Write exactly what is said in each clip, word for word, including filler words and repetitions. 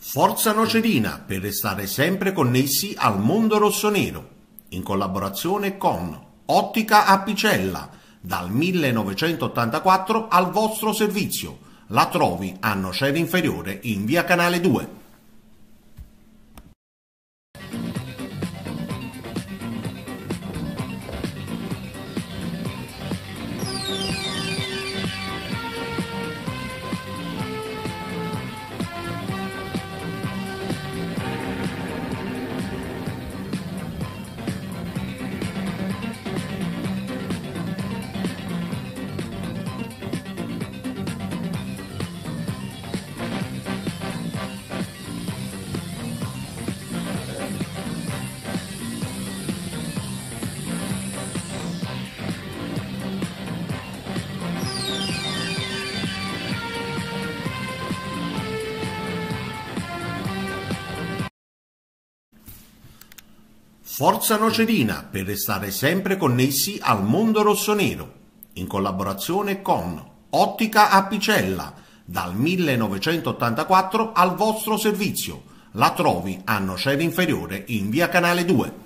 Forza Nocerina per restare sempre connessi al mondo rossonero, in collaborazione con Ottica Apicella, dal millenovecentottantaquattro al vostro servizio. La trovi a Nocera Inferiore in via Canale due. Forza Nocerina per restare sempre connessi al mondo rossonero, in collaborazione con Ottica Apicella, dal millenovecentottantaquattro al vostro servizio. La trovi a Nocera Inferiore in via Canale due.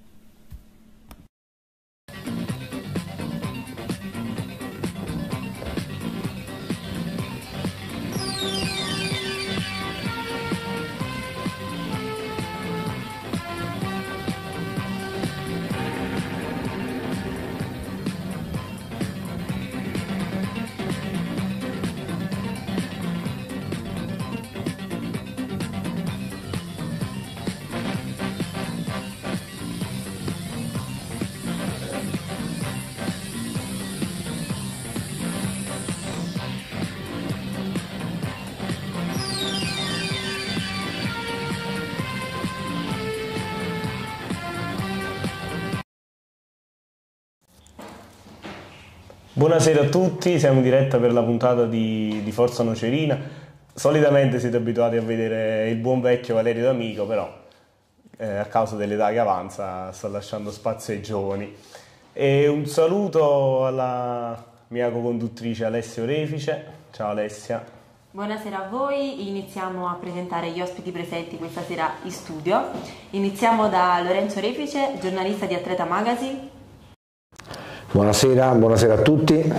Buonasera a tutti, siamo in diretta per la puntata di, di Forza Nocerina. Solitamente siete abituati a vedere il buon vecchio Valerio D'Amico, però eh, a causa dell'età che avanza sto lasciando spazio ai giovani. E un saluto alla mia co-conduttrice Alessia Orefice. Ciao Alessia. Buonasera a voi, iniziamo a presentare gli ospiti presenti questa sera in studio. Iniziamo da Lorenzo Orefice, giornalista di Atleta Magazine. Buonasera, buonasera a tutti.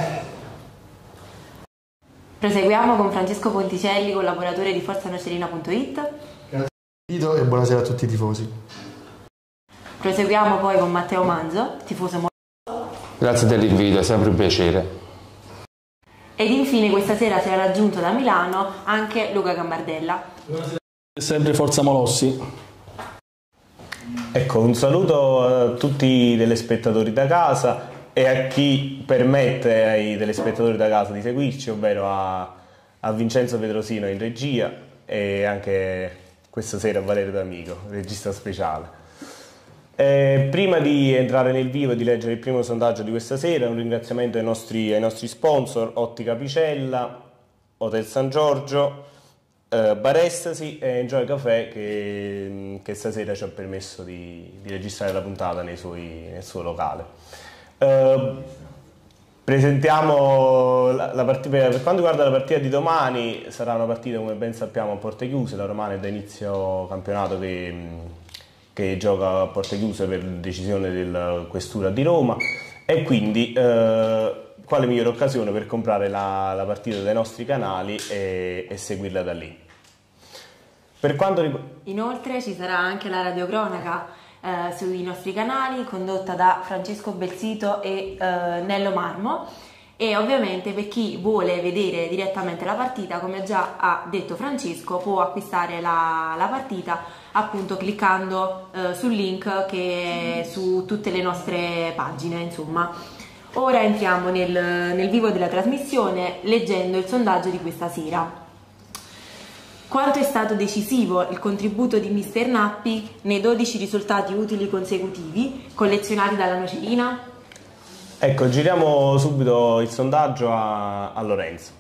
Proseguiamo con Francesco Ponticelli, collaboratore di Forza Nocerina punto it. Grazie e buonasera a tutti i tifosi. Proseguiamo poi con Matteo Manzo, tifoso. Grazie dell'invito, è sempre un piacere. Ed infine questa sera si è raggiunto da Milano anche Luca Gambardella. Buonasera. Sempre Forza Molossi. Ecco, un saluto a tutti i telespettatori da casa e a chi permette ai telespettatori da casa di seguirci, ovvero a, a Vincenzo Pedrosino in regia e anche questa sera a Valerio D'Amico, regista speciale. Eh, prima di entrare nel vivo e di leggere il primo sondaggio di questa sera, un ringraziamento ai nostri, ai nostri sponsor: Ottica Apicella, Hotel San Giorgio, eh, Barestasi e Enjoy Café, che, che stasera ci ha permesso di, di registrare la puntata nei suoi, nel suo locale. Uh, presentiamo la, la partita. Per quanto riguarda la partita di domani, sarà una partita, come ben sappiamo, a porte chiuse. La Romana è da inizio campionato che, che gioca a porte chiuse per decisione della questura di Roma, e quindi uh, quale migliore occasione per comprare la, la partita dai nostri canali e, e seguirla da lì. Per quanto riguarda... Inoltre ci sarà anche la radiocronaca Eh, sui nostri canali, condotta da Francesco Belsito e eh, Nello Marmo, e ovviamente per chi vuole vedere direttamente la partita, come già ha detto Francesco, può acquistare la, la partita appunto cliccando eh, sul link che è su tutte le nostre pagine, insomma. Ora entriamo nel, nel vivo della trasmissione leggendo il sondaggio di questa sera. Quanto è stato decisivo il contributo di mister Nappi nei dodici risultati utili consecutivi collezionati dalla Nocerina? Ecco, giriamo subito il sondaggio a, a Lorenzo.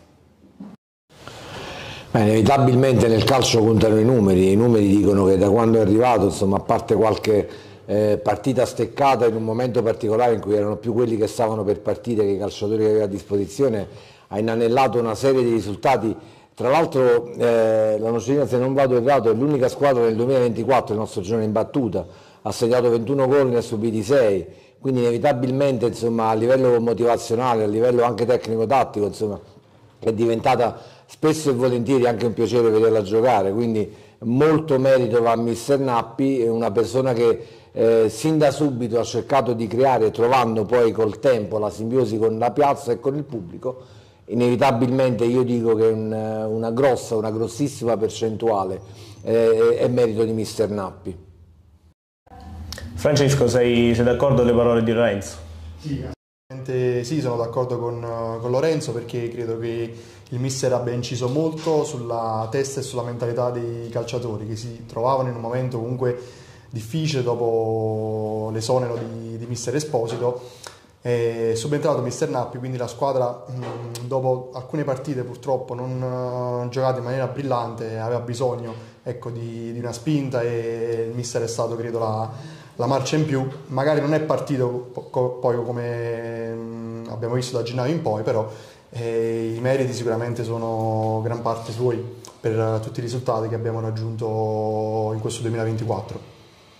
Beh, inevitabilmente nel calcio contano i numeri, i numeri dicono che da quando è arrivato, insomma, a parte qualche eh, partita steccata in un momento particolare in cui erano più quelli che stavano per partite che i calciatori che aveva a disposizione, ha inanellato una serie di risultati Tra l'altro eh, la Nocerina, se non vado errato, è l'unica squadra del duemilaventiquattro, il nostro girone in battuta, ha segnato ventuno gol, ne ha subiti sei, quindi inevitabilmente insomma, a livello motivazionale, a livello anche tecnico-tattico, insomma, è diventata spesso e volentieri anche un piacere vederla giocare, quindi molto merito va a mister Nappi, è una persona che eh, sin da subito ha cercato di creare, trovando poi col tempo la simbiosi con la piazza e con il pubblico. Inevitabilmente io dico che un, una grossa, una grossissima percentuale eh, è merito di mister Nappi. Francesco, sei, sei d'accordo con le parole di Lorenzo? Sì, assolutamente sì, sono d'accordo con, con Lorenzo, perché credo che il mister abbia inciso molto sulla testa e sulla mentalità dei calciatori che si trovavano in un momento comunque difficile dopo l'esonero di, di mister Esposito. È subentrato mister Nappi, quindi la squadra mh, dopo alcune partite purtroppo non uh, giocate in maniera brillante aveva bisogno, ecco, di, di una spinta, e il mister è stato, credo, la, la marcia in più. Magari non è partito po- poi come mh, abbiamo visto da gennaio in poi, però eh, i meriti sicuramente sono gran parte suoi per uh, tutti i risultati che abbiamo raggiunto in questo duemilaventiquattro.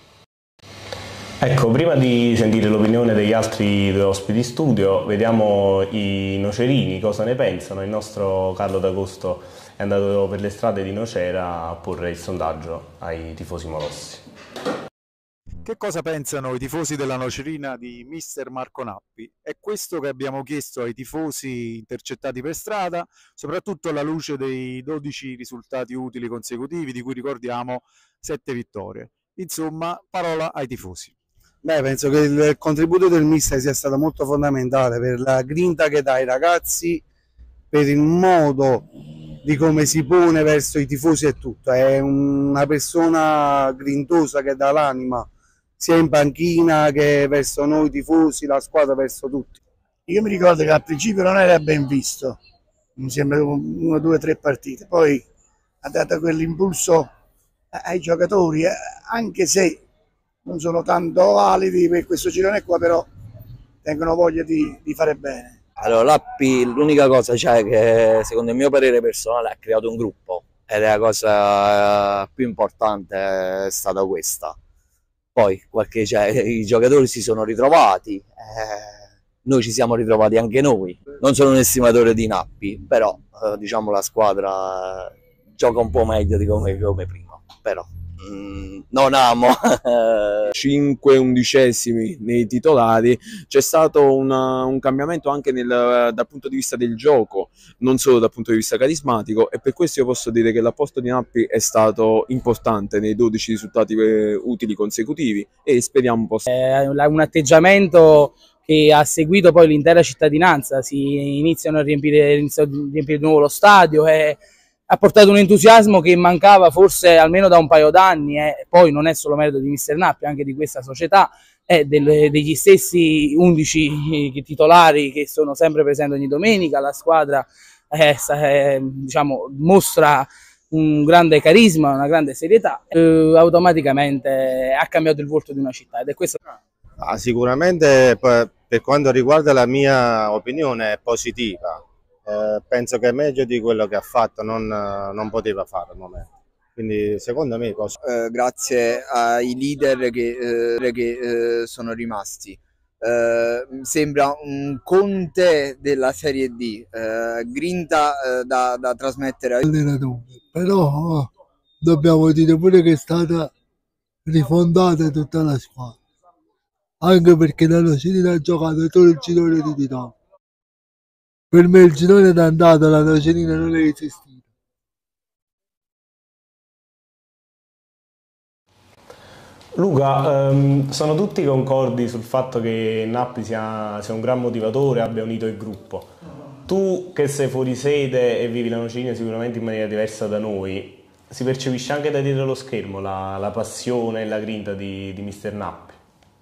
Ecco, prima di sentire l'opinione degli altri due ospiti studio, vediamo i nocerini cosa ne pensano. Il nostro Carlo D'Agosto è andato per le strade di Nocera a porre il sondaggio ai tifosi molossi. Che cosa pensano i tifosi della Nocerina di mister Marco Nappi? È questo che abbiamo chiesto ai tifosi intercettati per strada, soprattutto alla luce dei dodici risultati utili consecutivi, di cui ricordiamo sette vittorie. Insomma, parola ai tifosi. Beh, penso che il contributo del mister sia stato molto fondamentale per la grinta che dà ai ragazzi, per il modo di come si pone verso i tifosi e tutto. È una persona grintosa che dà l'anima sia in panchina che verso noi tifosi, la squadra, verso tutti. Io mi ricordo che al principio non era ben visto, mi sembra una, due, tre partite, poi ha dato quell'impulso ai giocatori, anche se non sono tanto validi per questo girone qua, però tengono voglia di, di fare bene. Allora, Nappi, l'unica cosa c'è che secondo il mio parere personale ha creato un gruppo, ed è la cosa più importante, è stata questa. Poi qualche, cioè, i giocatori si sono ritrovati, eh, noi ci siamo ritrovati anche noi. Non sono un estimatore di Nappi, però eh, diciamo la squadra gioca un po' meglio di come, come prima, però mm, non amo. cinque undicesimi nei titolari, c'è stato una, un cambiamento anche nel, dal punto di vista del gioco, non solo dal punto di vista carismatico, e per questo io posso dire che l'apporto di Nappi è stato importante nei dodici risultati utili consecutivi, e speriamo possa... È un atteggiamento che ha seguito poi l'intera cittadinanza, si iniziano a riempire, iniziano a riempire di nuovo lo stadio, e ha portato un entusiasmo che mancava forse almeno da un paio d'anni, e poi non è solo merito di mister Nappi, anche di questa società, è del, degli stessi undici titolari che sono sempre presenti ogni domenica. La squadra è, è, diciamo, mostra un grande carisma, una grande serietà, eh, automaticamente ha cambiato il volto di una città, ed è questo. Ah, sicuramente per quanto riguarda la mia opinione è positiva. Eh, penso che è meglio di quello che ha fatto, non, non poteva fare al momento. Quindi secondo me posso... eh, grazie ai leader che, eh, che eh, sono rimasti. Eh, sembra un Conte della Serie D, eh, grinta eh, da, da trasmettere ai allenatori. Però dobbiamo dire pure che è stata rifondata tutta la squadra, anche perché la Nocerina ha giocato solo il girone di titolo. Per me il girone d'andata la Nocerina non è esistita. Luca, ehm, sono tutti concordi sul fatto che Nappi sia, sia un gran motivatore, abbia unito il gruppo. Tu che sei fuori sede e vivi la Nocerina sicuramente in maniera diversa da noi, si percepisce anche da dietro lo schermo la, la passione e la grinta di, di mister Nappi?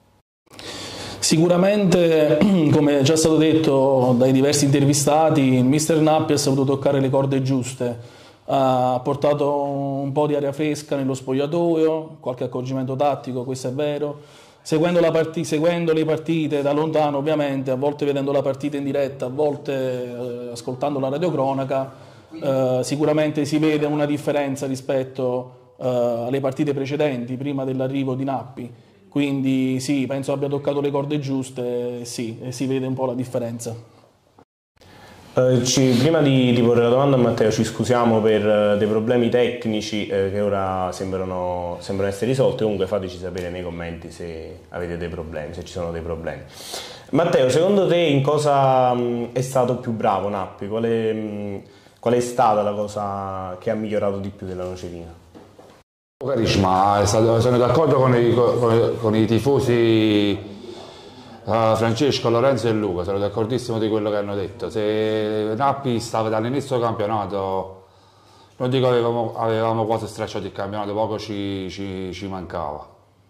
Sicuramente, come è già stato detto dai diversi intervistati, mister Nappi ha saputo toccare le corde giuste, ha portato un po' di aria fresca nello spogliatoio, qualche accorgimento tattico, questo è vero, seguendo, la part- seguendo le partite da lontano ovviamente, a volte vedendo la partita in diretta, a volte eh, ascoltando la radiocronaca, eh, sicuramente si vede una differenza rispetto eh, alle partite precedenti, prima dell'arrivo di Nappi, quindi sì, penso abbia toccato le corde giuste, sì, e si vede un po' la differenza. Uh, ci, prima di, di porre la domanda a Matteo, ci scusiamo per uh, dei problemi tecnici eh, che ora sembrano, sembrano essere risolti. Comunque fateci sapere nei commenti se avete dei problemi, se ci sono dei problemi. Matteo, secondo te in cosa mh, è stato più bravo Nappi? Qual è, mh, qual è stata la cosa che ha migliorato di più della Nocerina? Carisma, sono d'accordo con i, con, con i tifosi Uh, Francesco, Lorenzo e Luca, sono d'accordissimo di quello che hanno detto. Se Nappi stava dall'inizio del campionato, non dico avevamo, avevamo quasi stracciato il campionato, poco ci, ci, ci mancava.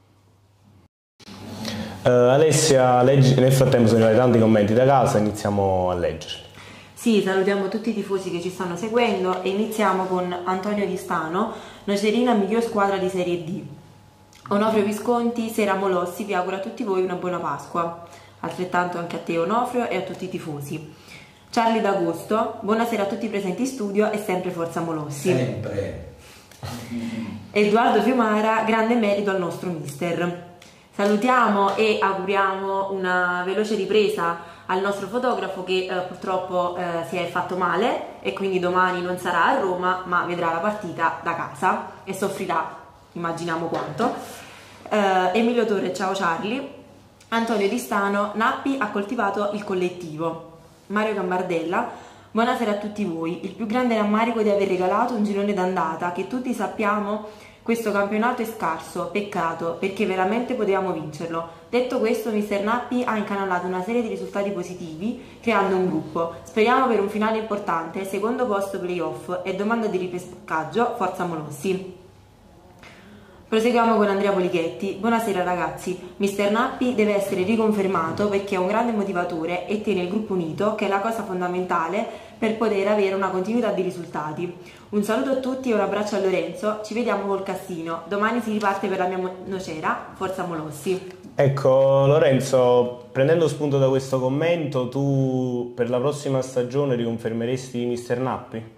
Uh, Alessia, leggi, nel frattempo sono arrivati tanti commenti da casa, iniziamo a leggere. Sì, salutiamo tutti i tifosi che ci stanno seguendo e iniziamo con Antonio Di Stano, Nocerina miglior squadra di Serie D. Onofrio Visconti, Sera Molossi, vi auguro a tutti voi una buona Pasqua. Altrettanto anche a te Onofrio e a tutti i tifosi. Charlie D'Agosto, buonasera a tutti i presenti in studio e sempre forza Molossi. Sempre. Edoardo Fiumara, grande merito al nostro mister. Salutiamo e auguriamo una veloce ripresa al nostro fotografo che eh, purtroppo eh, si è fatto male e quindi domani non sarà a Roma ma vedrà la partita da casa e soffrirà, immaginiamo quanto. eh, Emilio Torre, ciao Charlie. Antonio Di Stano, Nappi ha coltivato il collettivo. Mario Gambardella, buonasera a tutti voi. Il più grande rammarico è di aver regalato un girone d'andata che tutti sappiamo questo campionato è scarso, peccato, perché veramente potevamo vincerlo. Detto questo, mister Nappi ha incanalato una serie di risultati positivi creando un gruppo. Speriamo per un finale importante, secondo posto playoff e domanda di ripescaggio, forza Molossi. Proseguiamo con Andrea Polichetti. Buonasera ragazzi, mister Nappi deve essere riconfermato perché è un grande motivatore e tiene il gruppo unito, che è la cosa fondamentale per poter avere una continuità di risultati. Un saluto a tutti e un abbraccio a Lorenzo, ci vediamo col Cassino, domani si riparte per la mia Nocera, forza Molossi. Ecco Lorenzo, prendendo spunto da questo commento, tu per la prossima stagione riconfermeresti mister Nappi?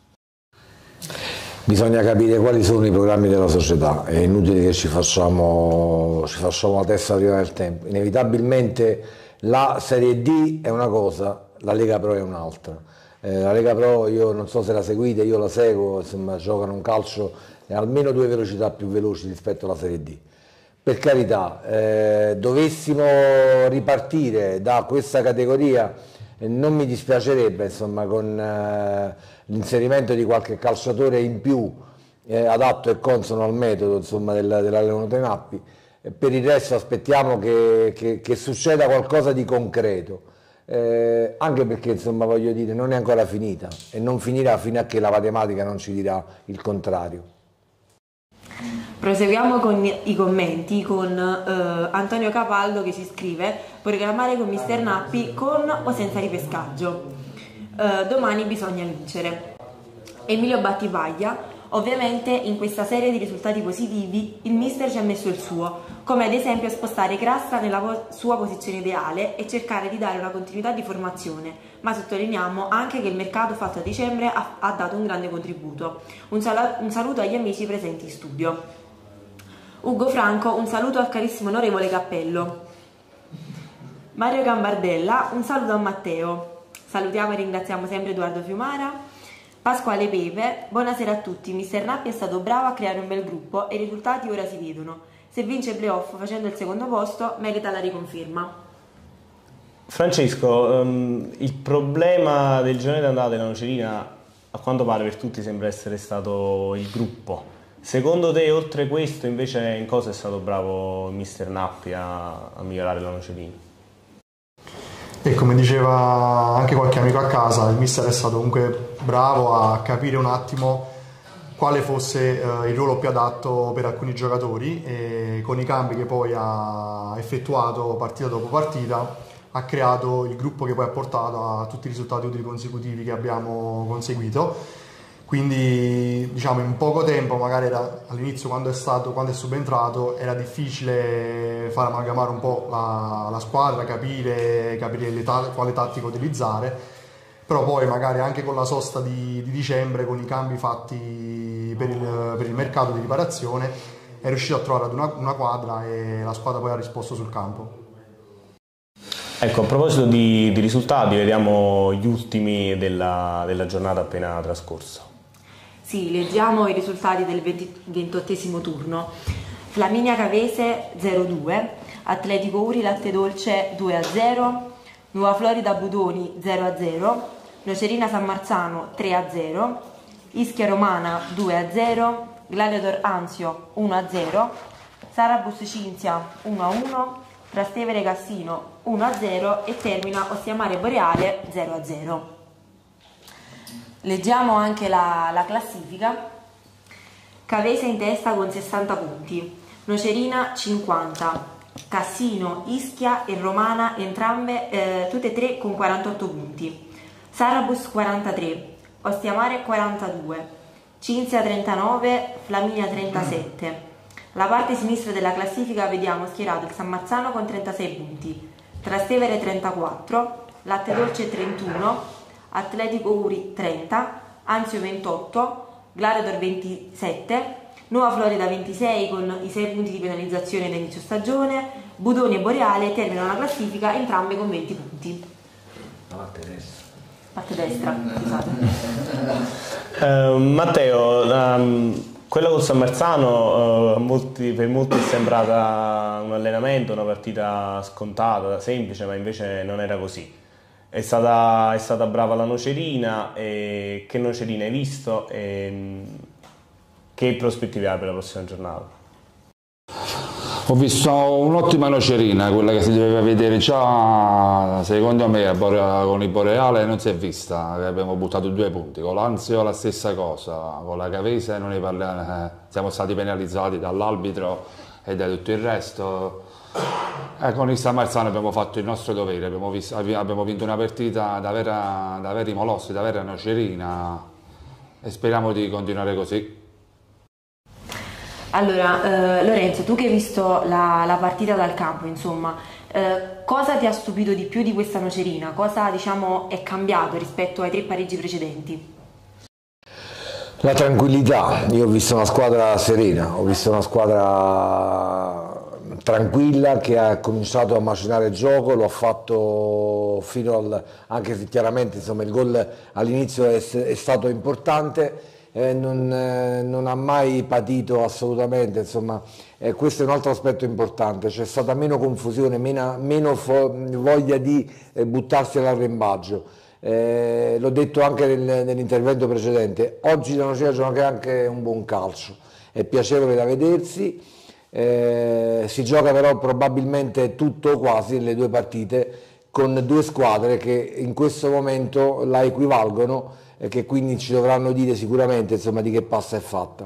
Bisogna capire quali sono i programmi della società, è inutile che ci facciamo, ci facciamo la testa prima del tempo. Inevitabilmente la Serie D è una cosa, la Lega Pro è un'altra. Eh, la Lega Pro, io non so se la seguite, io la seguo, insomma, giocano un calcio e almeno due velocità più veloci rispetto alla Serie D. Per carità, eh, dovessimo ripartire da questa categoria, eh, non mi dispiacerebbe, insomma, con eh, l'inserimento di qualche calciatore in più eh, adatto e consono al metodo, insomma, dell'allenatore Nappi. Eh, per il resto aspettiamo che, che, che succeda qualcosa di concreto. Eh, anche perché, insomma, voglio dire, non è ancora finita e non finirà fino a che la matematica non ci dirà il contrario. Proseguiamo con i commenti con eh, Antonio Capaldo che ci scrive: programmare con mister Nappi con o senza ripescaggio, eh, domani bisogna vincere. Emilio Battipaglia: ovviamente in questa serie di risultati positivi il mister ci ha messo il suo, come ad esempio spostare Crasta nella vo- sua posizione ideale e cercare di dare una continuità di formazione, ma sottolineiamo anche che il mercato fatto a dicembre ha, ha dato un grande contributo. Un, sal- un saluto agli amici presenti in studio. Ugo Franco, un saluto al carissimo onorevole Cappello. Mario Gambardella, un saluto a Matteo. Salutiamo e ringraziamo sempre Edoardo Fiumara. Pasquale Pepe, buonasera a tutti, mister Nappi è stato bravo a creare un bel gruppo e i risultati ora si vedono. Se vince il playoff facendo il secondo posto, merita la riconferma. Francesco, um, il problema del girone d'andata della Nocerina, a quanto pare per tutti, sembra essere stato il gruppo. Secondo te, oltre questo, invece, in cosa è stato bravo il mister Nappi a, a migliorare la Nocerina? E come diceva anche qualche amico a casa, il mister è stato comunque bravo a capire un attimo quale fosse eh, il ruolo più adatto per alcuni giocatori e con i cambi che poi ha effettuato partita dopo partita ha creato il gruppo che poi ha portato a tutti i risultati utili consecutivi che abbiamo conseguito. Quindi diciamo in poco tempo, magari era, all'inizio quando è, stato, quando è subentrato era difficile far amalgamare un po' la, la squadra, capire, capire le ta- quale tattica utilizzare, però poi magari anche con la sosta di, di dicembre, con i cambi fatti per il, per il mercato di riparazione, è riuscito a trovare una, una quadra e la squadra poi ha risposto sul campo. Ecco, a proposito di, di risultati, vediamo gli ultimi della, della giornata appena trascorsa. Sì, leggiamo i risultati del ventottesimo turno. Flaminia Cavese zero due, Atletico Uri Latte Dolce due a zero, Nuova Florida Budoni zero a zero, Nocerina San Marzano tre a zero, Ischia Romana due a zero, Gladiator Anzio uno a zero, Sarabus Cinzia uno a uno, Trastevere Cassino uno a zero e termina Ostiamare Boreale zero a zero. Leggiamo anche la, la classifica. Cavese in testa con sessanta punti, Nocerina cinquanta, Cassino, Ischia e Romana entrambe eh, tutte e tre con quarantotto punti, Sarabus quarantatré, Ostiamare quarantadue, Cinzia trentanove, Flaminia trentasette. La parte sinistra della classifica vediamo schierato il San Marzano con trentasei punti, Trastevere trentaquattro, Latte Dolce trentuno, Atletico Uri trenta, Anzio ventotto, Gladiator ventisette, Nuova Florida ventisei con i sei punti di penalizzazione da inizio stagione, Budoni e Boreale terminano la classifica entrambe con venti punti. La parte destra. Parte destra, scusate. Uh, Matteo, um, quella col San Marzano uh, molti, per molti è sembrata un allenamento, una partita scontata, semplice, ma invece non era così. È stata, è stata brava la Nocerina, e che Nocerina hai visto e che prospettive hai per la prossima giornata? Ho visto un'ottima Nocerina, quella che si doveva vedere già, secondo me, con il Boreale non si è vista, abbiamo buttato due punti, con l'Anzio la stessa cosa, con la Cavese non ne parliamo, eh, siamo stati penalizzati dall'arbitro e da tutto il resto. Eh, con il San Marzano abbiamo fatto il nostro dovere, abbiamo, visto, abbiamo vinto una partita da, vera, da veri molossi, da vera Nocerina e speriamo di continuare così. Allora, eh, Lorenzo, tu che hai visto la, la partita dal campo, insomma, eh, cosa ti ha stupito di più di questa Nocerina? Cosa, diciamo, è cambiato rispetto ai tre pareggi precedenti? La tranquillità. Io ho visto una squadra serena, ho visto una squadra tranquilla che ha cominciato a macinare il gioco, lo ha fatto fino al, anche se chiaramente insomma, il gol all'inizio è, è stato importante, eh, non, eh, non ha mai patito assolutamente, insomma, eh, questo è un altro aspetto importante, c'è stata meno confusione, meno, meno voglia di eh, buttarsi all'arrembaggio. Eh, l'ho detto anche nel, nell'intervento precedente, oggi la Nocerina gioca anche un buon calcio, è piacevole da vedersi. Eh, si gioca però probabilmente tutto quasi nelle due partite con due squadre che in questo momento la equivalgono e che quindi ci dovranno dire sicuramente insomma, di che passa è fatta.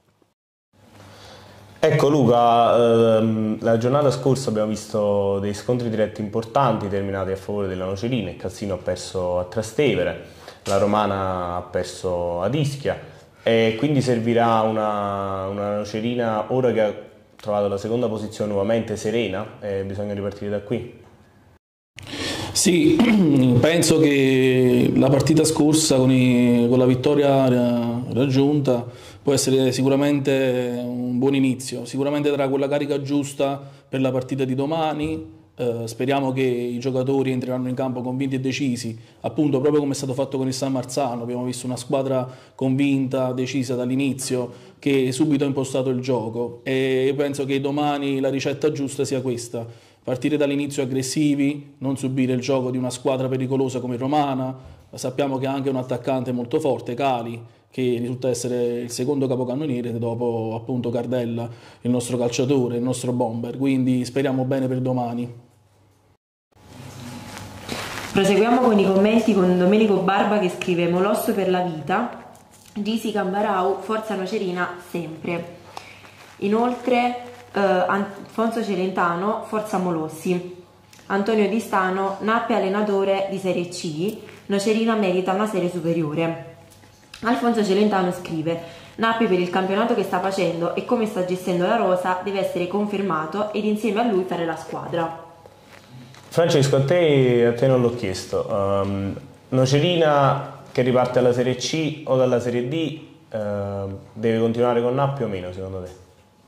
Ecco Luca, ehm, la giornata scorsa abbiamo visto dei scontri diretti importanti terminati a favore della Nocerina, il Cassino ha perso a Trastevere, la Romana ha perso ad Ischia e quindi servirà una, una Nocerina ora che ha trovato la seconda posizione nuovamente serena e bisogna ripartire da qui. Sì, penso che la partita scorsa con, i, con la vittoria raggiunta può essere sicuramente un buon inizio, sicuramente darà quella carica giusta per la partita di domani. Eh, speriamo che i giocatori entreranno in campo convinti e decisi, appunto proprio come è stato fatto con il San Marzano. Abbiamo visto una squadra convinta, decisa dall'inizio, che subito ha impostato il gioco e penso che domani la ricetta giusta sia questa: partire dall'inizio aggressivi, non subire il gioco di una squadra pericolosa come Romana. Sappiamo che ha anche un attaccante molto forte, Cali, che risulta essere il secondo capocannoniere dopo appunto Cardella, il nostro calciatore, il nostro bomber, quindi speriamo bene per domani. Proseguiamo con i commenti con Domenico Barba che scrive: Molosso per la vita, Gisi Cambarau, forza Nocerina sempre. Inoltre eh, Alfonso Celentano, forza Molossi. Antonio Di Stano, Nappi allenatore di Serie C, Nocerina merita una serie superiore. Alfonso Celentano scrive: Nappi per il campionato che sta facendo e come sta gestendo la rosa deve essere confermato ed insieme a lui fare la squadra. Francesco, a te, a te non l'ho chiesto, um, Nocerina che riparte dalla Serie C o dalla Serie D, eh, deve continuare con Nappi o meno secondo te?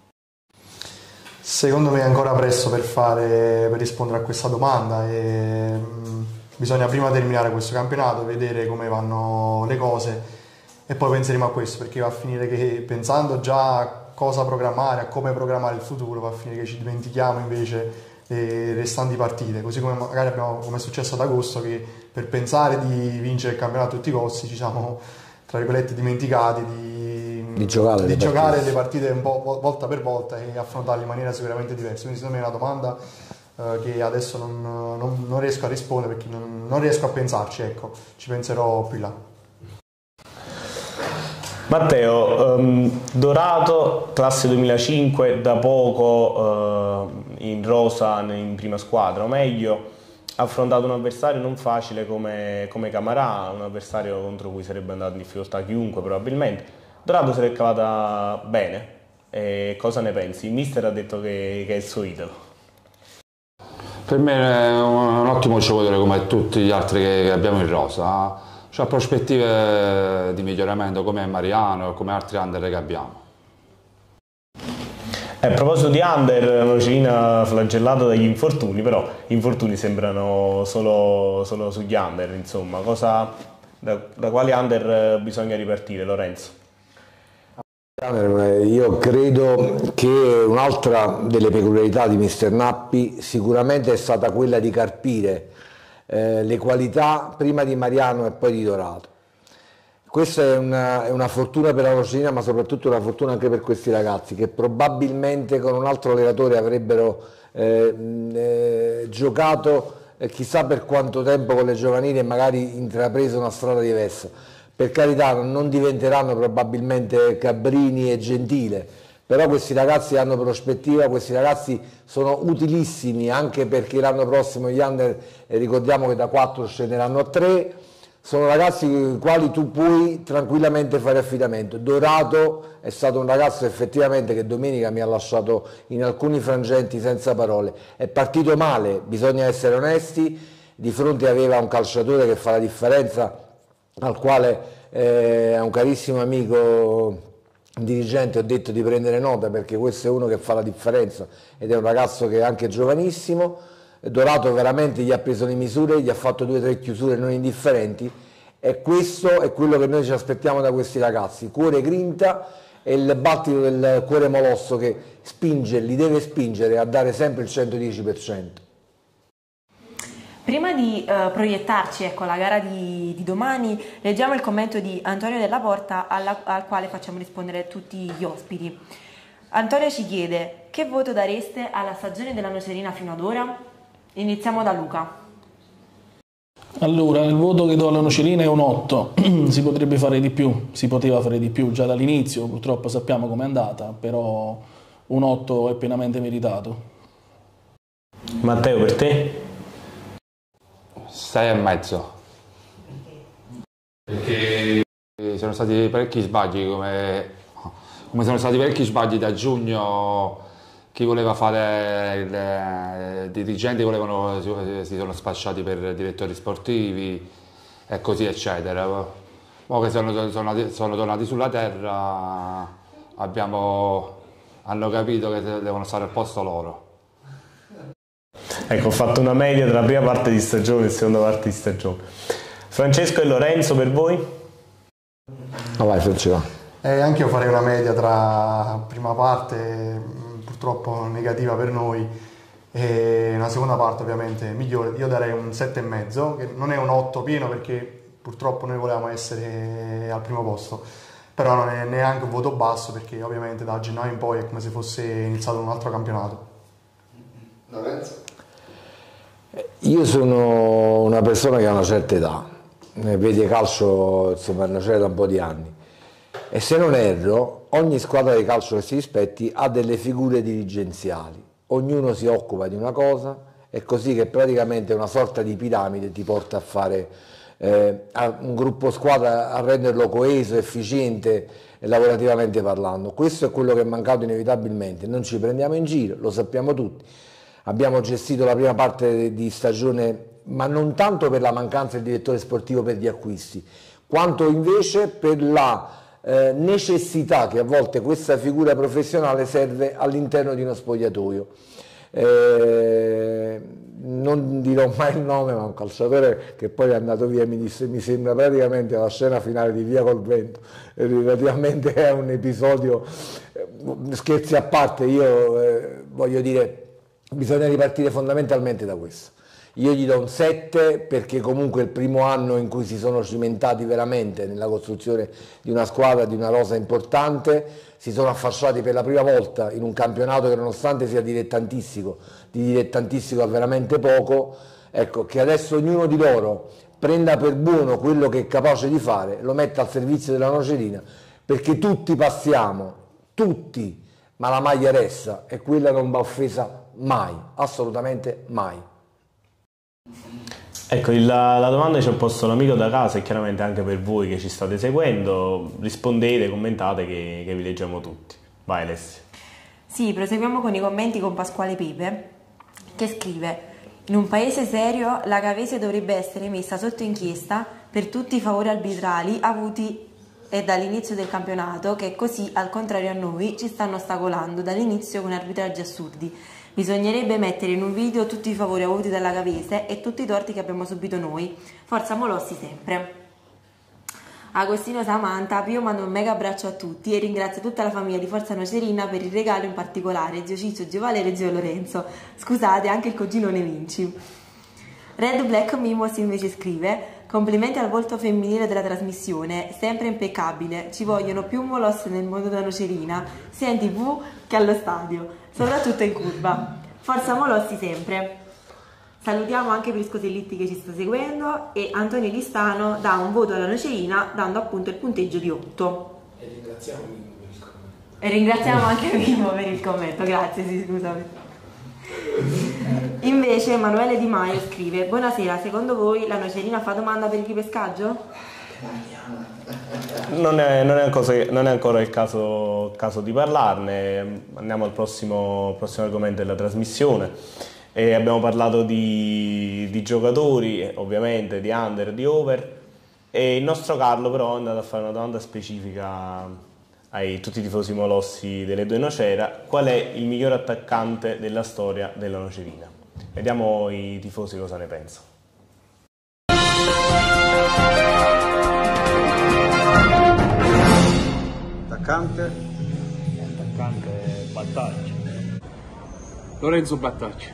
Secondo me è ancora presto per, fare, per rispondere a questa domanda e mh, bisogna prima terminare questo campionato, vedere come vanno le cose e poi penseremo a questo, perché va a finire che pensando già a cosa programmare, a come programmare il futuro, va a finire che ci dimentichiamo invece le restanti partite, così come magari abbiamo, come è successo ad agosto, che per pensare di vincere il campionato a tutti i costi ci siamo tra virgolette dimenticati di, di giocare, di le, giocare partite. le partite un po' volta per volta e affrontarle in maniera sicuramente diversa. Quindi secondo me è una domanda eh, che adesso non, non, non riesco a rispondere perché non, non riesco a pensarci, ecco, ci penserò più in là. Matteo, um, Dorato, classe duemilacinque, da poco uh, in rosa in prima squadra, o meglio, ha affrontato un avversario non facile come, come Camarà, un avversario contro cui sarebbe andato in difficoltà chiunque probabilmente. Dorato se l'è cavata bene, e cosa ne pensi? Il mister ha detto che, che è il suo idolo. Per me è un, un ottimo giocatore come tutti gli altri che, che abbiamo in rosa. C'ha prospettive di miglioramento come Mariano e come altri under che abbiamo. A proposito di under, Nocerina flagellato dagli infortuni, però gli infortuni sembrano solo, solo sugli under, insomma. Cosa, da, da quali under bisogna ripartire, Lorenzo? Io credo che un'altra delle peculiarità di mister Nappi sicuramente è stata quella di carpire eh, le qualità prima di Mariano e poi di Dorato. Questa è una, è una fortuna per la Nocerina, ma soprattutto una fortuna anche per questi ragazzi che probabilmente con un altro allenatore avrebbero eh, eh, giocato eh, chissà per quanto tempo con le giovanili e magari intrapreso una strada diversa. Per carità, non diventeranno probabilmente Cabrini e Gentile, però questi ragazzi hanno prospettiva, questi ragazzi sono utilissimi anche perché l'anno prossimo gli under, eh, ricordiamo che da quattro scenderanno a tre, sono ragazzi con i quali tu puoi tranquillamente fare affidamento. Dorato è stato un ragazzo effettivamente che domenica mi ha lasciato in alcuni frangenti senza parole, è partito male, bisogna essere onesti, di fronte aveva un calciatore che fa la differenza, al quale eh, è un carissimo amico dirigente ho detto di prendere nota perché questo è uno che fa la differenza ed è un ragazzo che è anche giovanissimo. Dorato veramente gli ha preso le misure, gli ha fatto due o tre chiusure non indifferenti e questo è quello che noi ci aspettiamo da questi ragazzi, cuore grinta e il battito del cuore molosso che spinge, li deve spingere a dare sempre il centodieci per cento. Prima di uh, proiettarci ecco, alla gara di, di domani, leggiamo il commento di Antonio Della Porta alla, al quale facciamo rispondere tutti gli ospiti. Antonio ci chiede: che voto dareste alla stagione della Nocerina fino ad ora? Iniziamo da Luca. Allora, il voto che do alla Nocerina è un otto, si potrebbe fare di più, si poteva fare di più già dall'inizio, purtroppo sappiamo com'è andata, però un otto è pienamente meritato. Matteo, per te? sei e mezzo. Perché sono stati parecchi sbagli, come, come sono stati parecchi sbagli da giugno. Chi voleva fare i dirigenti volevano, si sono spacciati per direttori sportivi e così eccetera. Ora che sono, sono, sono tornati sulla terra abbiamo, hanno capito che devono stare al posto loro. Ecco, ho fatto una media tra la prima parte di stagione e la seconda parte di stagione. Francesco e Lorenzo, per voi? No, vai, Francesco. Eh, anche io farei una media tra prima parte, purtroppo negativa per noi, e una seconda parte ovviamente migliore. Io darei un sette e mezzo, che non è un otto pieno perché purtroppo noi volevamo essere al primo posto, però non è neanche un voto basso perché ovviamente da gennaio in poi è come se fosse iniziato un altro campionato. Lorenzo? Io sono una persona che ha una certa età, vede calcio insomma da un po' di anni e se non erro ogni squadra di calcio che si rispetti ha delle figure dirigenziali, ognuno si occupa di una cosa, è così che praticamente una sorta di piramide ti porta a fare eh, a un gruppo squadra, a renderlo coeso, efficiente lavorativamente parlando. Questo è quello che è mancato inevitabilmente, non ci prendiamo in giro, lo sappiamo tutti. Abbiamo gestito la prima parte di stagione ma non tanto per la mancanza del direttore sportivo per gli acquisti, quanto invece per la eh, necessità che a volte questa figura professionale serve all'interno di uno spogliatoio. Eh, non dirò mai il nome, ma un calciatore che poi è andato via mi disse: mi sembra praticamente la scena finale di Via col Vento. E relativamente è un episodio, eh, scherzi a parte, io eh, voglio dire, bisogna ripartire fondamentalmente da questo. Io gli do un sette perché comunque è il primo anno in cui si sono cimentati veramente nella costruzione di una squadra, di una rosa importante, si sono affacciati per la prima volta in un campionato che nonostante sia dilettantistico, di dilettantistico ha veramente poco, ecco, che adesso ognuno di loro prenda per buono quello che è capace di fare, lo metta al servizio della Nocerina, perché tutti passiamo, tutti, ma la maglia resta e quella non va offesa mai, assolutamente mai. Ecco, la, la domanda ci ha posto l'amico da casa e chiaramente anche per voi che ci state seguendo, rispondete, commentate che, che vi leggiamo tutti. Vai Alessia. Sì, proseguiamo con i commenti con Pasquale Pepe che scrive: in un paese serio la Gavese dovrebbe essere messa sotto inchiesta per tutti i favori arbitrali avuti e dall'inizio del campionato, che così al contrario a noi ci stanno ostacolando dall'inizio con arbitraggi assurdi. Bisognerebbe mettere in un video tutti i favori avuti dalla Gavese e tutti i torti che abbiamo subito noi. Forza Molossi sempre. Agostino Samanta, io mando un mega abbraccio a tutti e ringrazio tutta la famiglia di Forza Nocerina per il regalo, in particolare zio Ciccio, zio Valerio e zio Lorenzo. Scusate, anche il cugino Ne Vinci. Red Black Mimos invece scrive: complimenti al volto femminile della trasmissione, sempre impeccabile, ci vogliono più Molossi nel mondo della Nocerina, sia in tv che allo stadio, soprattutto in curva. Forza Molossi sempre. Salutiamo anche Prisco Sellitti che ci sta seguendo e Antonio Listano dà un voto alla Nocerina dando appunto il punteggio di otto. E ringraziamo Mimmo per il commento. E ringraziamo anche Mimmo per il commento, grazie, sì, scusami. Invece Emanuele Di Maio scrive: buonasera, secondo voi la Nocerina fa domanda per il ripescaggio? Non è, non è, cosa, non è ancora il caso, caso di parlarne, andiamo al prossimo, prossimo argomento della trasmissione. E abbiamo parlato di, di giocatori, ovviamente, di under, di over, e il nostro Carlo però è andato a fare una domanda specifica a tutti i tifosi molossi delle due Nocera: qual è il miglior attaccante della storia della Nocerina? Vediamo i tifosi cosa ne pensano. Attaccante? Attaccante Battaglia. Lorenzo Battaglia.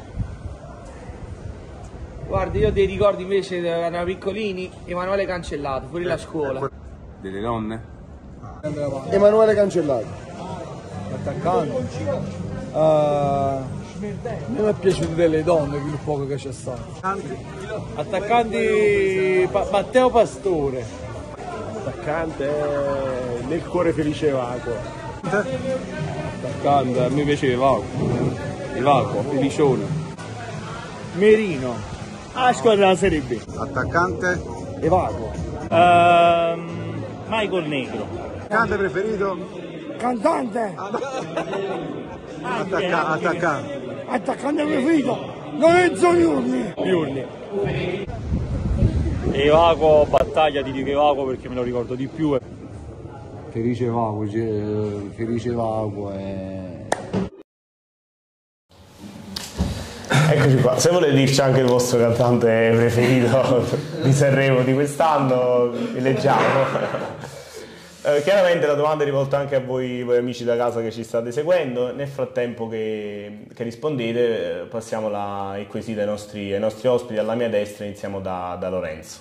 Guardi, io ho dei ricordi invece da erano piccolini, Emanuele Cancellato, fuori la scuola. Delle donne? Emanuele Cancellato. Attaccante. Uh, non mi è piaciuto delle donne più poco che c'è stato. Attaccanti pa Matteo Pastore. Attaccante nel cuore felice Vaco. Attaccante, a me piace Vaco. Vaco, Felicione. Merino. Ah, squadra della Serie B. Attaccante? Evaco. Uh, Michael Negro. Cantante preferito? Cantante. Attacca attaccante. Attaccante preferito? Lorenzo Iurni. Iurni. Evaco, Battaglia, ti dico Evaco perché me lo ricordo di più. Felice Vaco, Felice Vaco è... Eccoci qua, se volete dirci anche il vostro cantante preferito di Sanremo di quest'anno, vi leggiamo. Eh, chiaramente la domanda è rivolta anche a voi, voi amici da casa che ci state seguendo. Nel frattempo che, che rispondete passiamo la, il quesito ai nostri, ai nostri ospiti. Alla mia destra iniziamo da, da Lorenzo.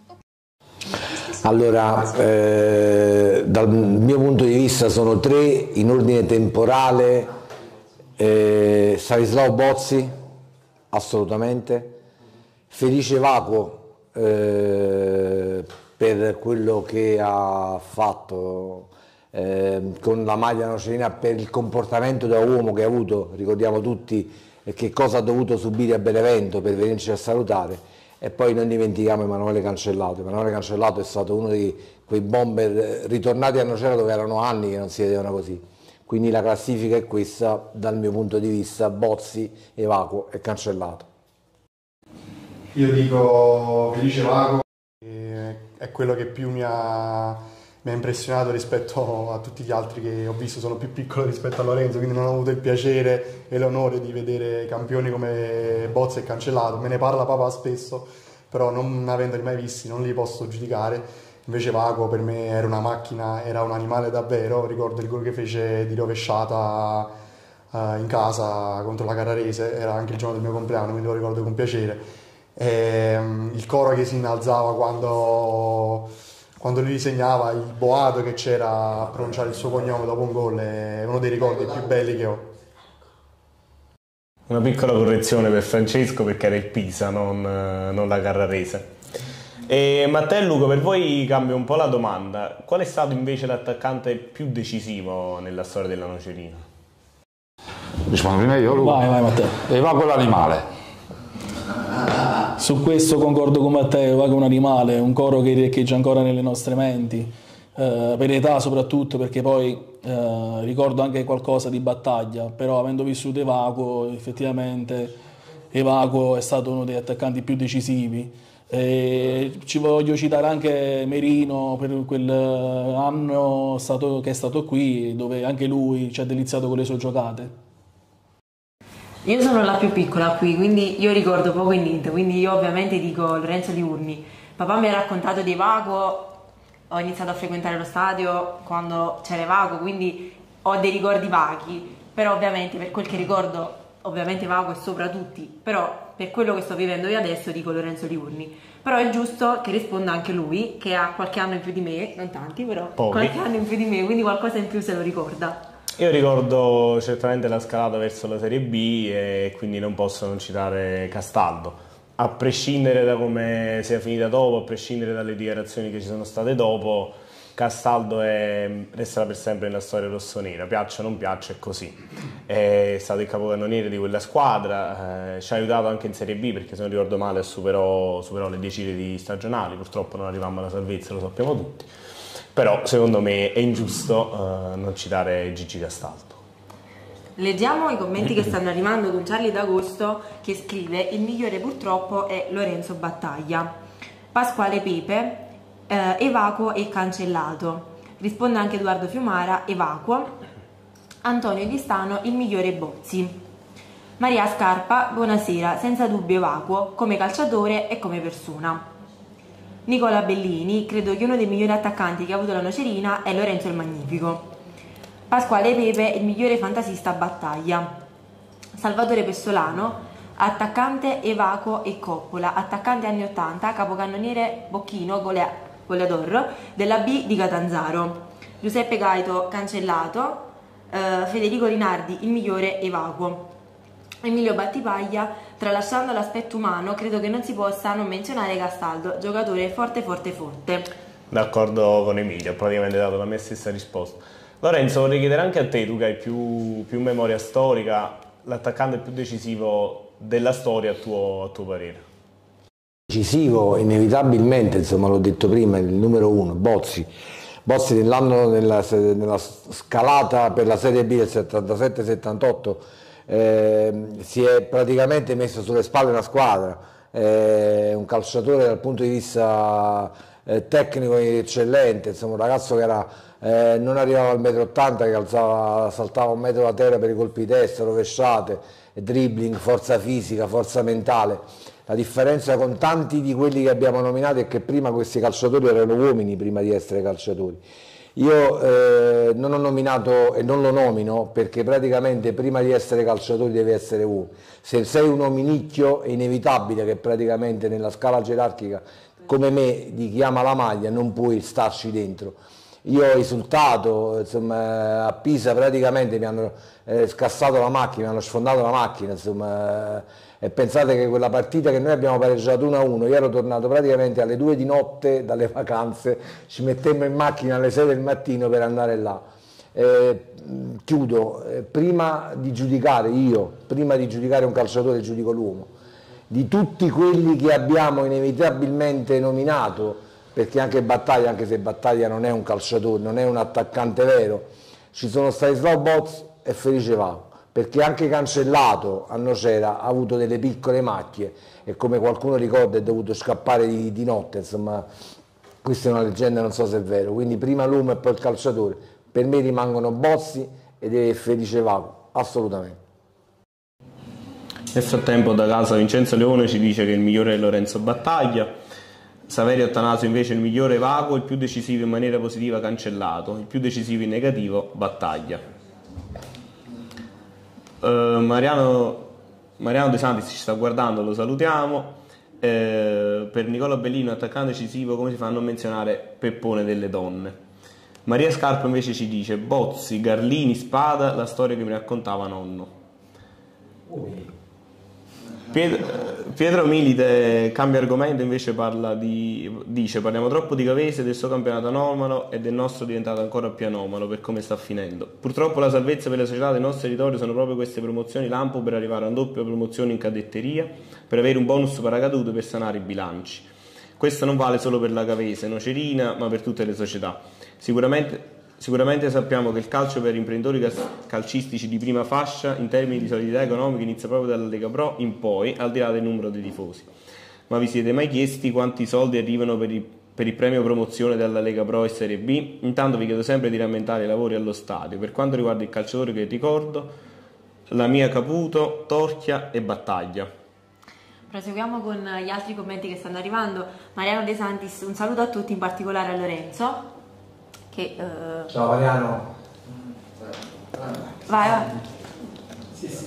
Allora, eh, dal mio punto di vista sono tre in ordine temporale: eh, Stanislao Bozzi, assolutamente, Felice Vaco, eh, per quello che ha fatto eh, con la maglia nocerina, per il comportamento da uomo che ha avuto, ricordiamo tutti che cosa ha dovuto subire a Benevento per venirci a salutare. E poi non dimentichiamo Emanuele Cancellato. Emanuele Cancellato è stato uno di quei bomber ritornati a Nocera dove erano anni che non si vedevano così. Quindi la classifica è questa dal mio punto di vista: Bozzi, Evaco e Cancellato. Io dico Felice Vago, è quello che più mi ha, mi ha impressionato rispetto a tutti gli altri che ho visto. Sono più piccolo rispetto a Lorenzo, quindi non ho avuto il piacere e l'onore di vedere campioni come Bozzi e Cancellato. Me ne parla papà spesso, però non avendoli mai visti non li posso giudicare. Invece Vago per me era una macchina, era un animale davvero. Ricordo il gol che fece di rovesciata uh, in casa contro la Carrarese, era anche il giorno del mio compleanno, quindi lo ricordo con piacere. E, um, il coro che si innalzava quando, quando lui disegnava, il boato che c'era a pronunciare il suo cognome dopo un gol, è uno dei ricordi più belli che ho. Una piccola correzione per Francesco, perché era il Pisa, non, non la Carrarese. E Matteo e Luca, per voi cambia un po' la domanda: qual è stato invece l'attaccante più decisivo nella storia della Nocerina? Rispondo prima io, Luca. Vai, vai Matteo. E va con l'animale. Su questo concordo con Matteo, va che un animale, un coro che riecheggia ancora nelle nostre menti, eh, per età soprattutto, perché poi eh, ricordo anche qualcosa di battaglia, però avendo vissuto Evacuo, effettivamente Evacuo è stato uno degli attaccanti più decisivi. E ci voglio citare anche Merino per quell'anno stato, che è stato qui, dove anche lui ci ha deliziato con le sue giocate. Io sono la più piccola qui, quindi io ricordo poco e niente, quindi io ovviamente dico Lorenzo Liurni. Papà mi ha raccontato di Vago, ho iniziato a frequentare lo stadio quando c'era Vago, quindi ho dei ricordi vaghi, però ovviamente per quel che ricordo, ovviamente Vago è sopra tutti, però per quello che sto vivendo io adesso dico Lorenzo Liurni. Però è giusto che risponda anche lui, che ha qualche anno in più di me, non tanti però, Pochi. qualche anno in più di me, quindi qualcosa in più se lo ricorda. Io ricordo certamente la scalata verso la Serie B e quindi non posso non citare Castaldo. A prescindere da come sia finita dopo, a prescindere dalle dichiarazioni che ci sono state dopo, Castaldo è, resterà per sempre nella storia rossonera, piaccia o non piaccia, è così. È stato il capocannoniere di quella squadra, eh, ci ha aiutato anche in Serie B perché se non ricordo male superò, superò le dieci reti stagionali, purtroppo non arrivammo alla salvezza, lo sappiamo tutti. Però secondo me è ingiusto uh, non citare Gigi Castaldo. Leggiamo i commenti che stanno arrivando con Charlie D'Agosto che scrive: il migliore purtroppo è Lorenzo Battaglia. Pasquale Pepe, eh, Evacuo e Cancellato. Risponde anche Edoardo Fiumara, Evacuo. Antonio Di Stano, il migliore Bozzi. Maria Scarpa, buonasera, senza dubbio Evacuo, come calciatore e come persona. Nicola Bellini, credo che uno dei migliori attaccanti che ha avuto la Nocerina è Lorenzo il Magnifico. Pasquale Pepe, il migliore fantasista a Battaglia. Salvatore Pessolano, attaccante Evacuo e Coppola, attaccante anni ottanta, capocannoniere Bocchino, golea, goleador della B di Catanzaro. Giuseppe Gaito, Cancellato. eh, Federico Rinardi, il migliore Evacuo. Emilio Battipaglia, tralasciando l'aspetto umano, credo che non si possa non menzionare Castaldo, giocatore forte forte forte. D'accordo con Emilio, ho praticamente dato la mia stessa risposta. Lorenzo, vorrei chiedere anche a te, tu che hai più, più memoria storica, l'attaccante più decisivo della storia a tuo, a tuo parere? Decisivo, inevitabilmente, insomma l'ho detto prima, il numero uno, Bozzi. Bozzi nell'anno nella, nella scalata per la Serie B del settantasette settantotto eh, si è praticamente messo sulle spalle una squadra, eh, un calciatore dal punto di vista eh, tecnico eccellente, insomma un ragazzo che era, eh, non arrivava al metro ottanta, che alzava, saltava un metro da terra per i colpi di testa, rovesciate, dribbling, forza fisica, forza mentale. La differenza con tanti di quelli che abbiamo nominato è che prima questi calciatori erano uomini prima di essere calciatori. Io eh, non ho nominato e non lo nomino perché praticamente prima di essere calciatori devi essere uomo. Se sei un ominicchio è inevitabile che praticamente nella scala gerarchica come me di chi ama la maglia non puoi starci dentro. Io ho esultato, insomma, a Pisa praticamente mi hanno eh, scassato la macchina, mi hanno sfondato la macchina, insomma, eh, e pensate che quella partita che noi abbiamo pareggiato uno a uno, io ero tornato praticamente alle due di notte dalle vacanze, ci mettemmo in macchina alle sei del mattino per andare là. Eh, chiudo, eh, prima di giudicare io, prima di giudicare un calciatore giudico l'uomo, di tutti quelli che abbiamo inevitabilmente nominato, perché anche Battaglia, anche se Battaglia non è un calciatore, non è un attaccante vero, ci sono Stanislao Bozzi e Felice Vago. perché anche Cancellato a Nocera ha avuto delle piccole macchie e come qualcuno ricorda è dovuto scappare di, di notte, insomma questa è una leggenda, non so se è vero, quindi prima l'uomo e poi il calciatore. Per me rimangono Bozzi ed è Felice Vago, assolutamente. Nel frattempo da casa Vincenzo Leone ci dice che il migliore è Lorenzo Battaglia, Saverio Attanasio invece il migliore Vago, il più decisivo in maniera positiva Cancellato, il più decisivo in negativo Battaglia. Uh, Mariano, Mariano De Santis ci sta guardando, lo salutiamo. Uh, per Nicola Bellino attaccante decisivo, come si fa a non menzionare Peppone delle donne. Maria Scarpa invece ci dice Bozzi, Garlini, Spada, la storia che mi raccontava nonno. Pietro, Pietro Milite cambia argomento, invece parla di, dice parliamo troppo di Gavese, del suo campionato anomalo e del nostro diventato ancora più anomalo per come sta finendo. Purtroppo la salvezza per le società del nostro territorio sono proprio queste promozioni lampo per arrivare a una doppia promozione in cadetteria, per avere un bonus paracadute per sanare i bilanci. Questo non vale solo per la Gavese, Nocerina, ma per tutte le società. Sicuramente Sicuramente sappiamo che il calcio per imprenditori calcistici di prima fascia in termini di solidità economica inizia proprio dalla Lega Pro in poi, al di là del numero dei tifosi. Ma vi siete mai chiesti quanti soldi arrivano per il, per il premio promozione dalla Lega Pro e Serie B? Intanto vi chiedo sempre di rammentare i lavori allo stadio. Per quanto riguarda il calciatore che ricordo, la mia Caputo, Torchia e Battaglia. Proseguiamo con gli altri commenti che stanno arrivando. Mariano De Santis, un saluto a tutti, in particolare a Lorenzo. Che, uh... Ciao Mariano. Vai, vai. Sì, sì.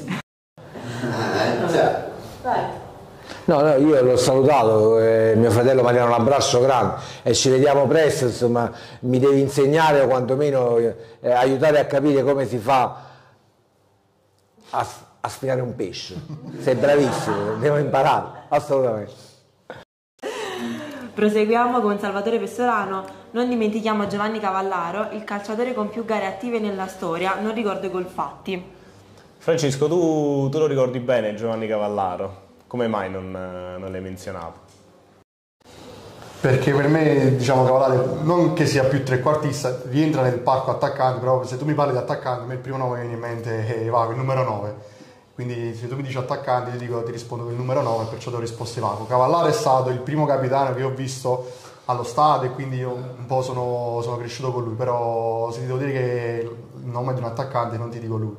Vai. No, no, io l'ho salutato, eh, mio fratello Mariano, un abbraccio grande e ci vediamo presto, insomma, mi devi insegnare o quantomeno eh, aiutare a capire come si fa a, a sfilare un pesce. Sei bravissimo, devo imparare, assolutamente. Proseguiamo con Salvatore Pessolano. Non dimentichiamo Giovanni Cavallaro, il calciatore con più gare attive nella storia, non ricordo i gol fatti. Francesco, tu, tu lo ricordi bene Giovanni Cavallaro? Come mai non, non l'hai menzionato? Perché per me, diciamo, Cavallaro, non che sia più trequartista, rientra nel parco attaccante, però se tu mi parli di attaccante, a me il primo nome che viene in mente è Vago, il numero nove. Quindi se tu mi dici attaccante ti, dico, ti rispondo con il numero nove, perciò ti ho risposto Vago. Cavallaro è stato il primo capitano che ho visto allo stadio e quindi io un po' sono, sono cresciuto con lui, però se ti devo dire che il nome di un attaccante non ti dico lui.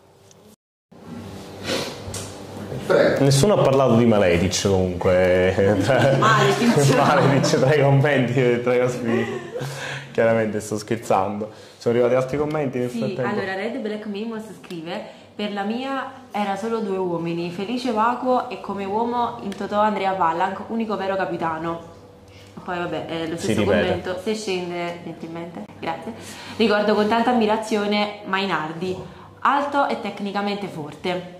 Prego. Nessuno ha parlato di Maletic comunque tra, Maletic tra i commenti e tra i ospiti. Chiaramente sto scherzando. Sono arrivati altri commenti nel sì, frattempo? Allora Red Black Mimos scrive: per la mia era solo due uomini, Felice Vago e come uomo in totò Andrea Vallanc, unico vero capitano. Poi vabbè, è lo stesso commento, se scende gentilmente, grazie. Ricordo con tanta ammirazione Mainardi, alto e tecnicamente forte.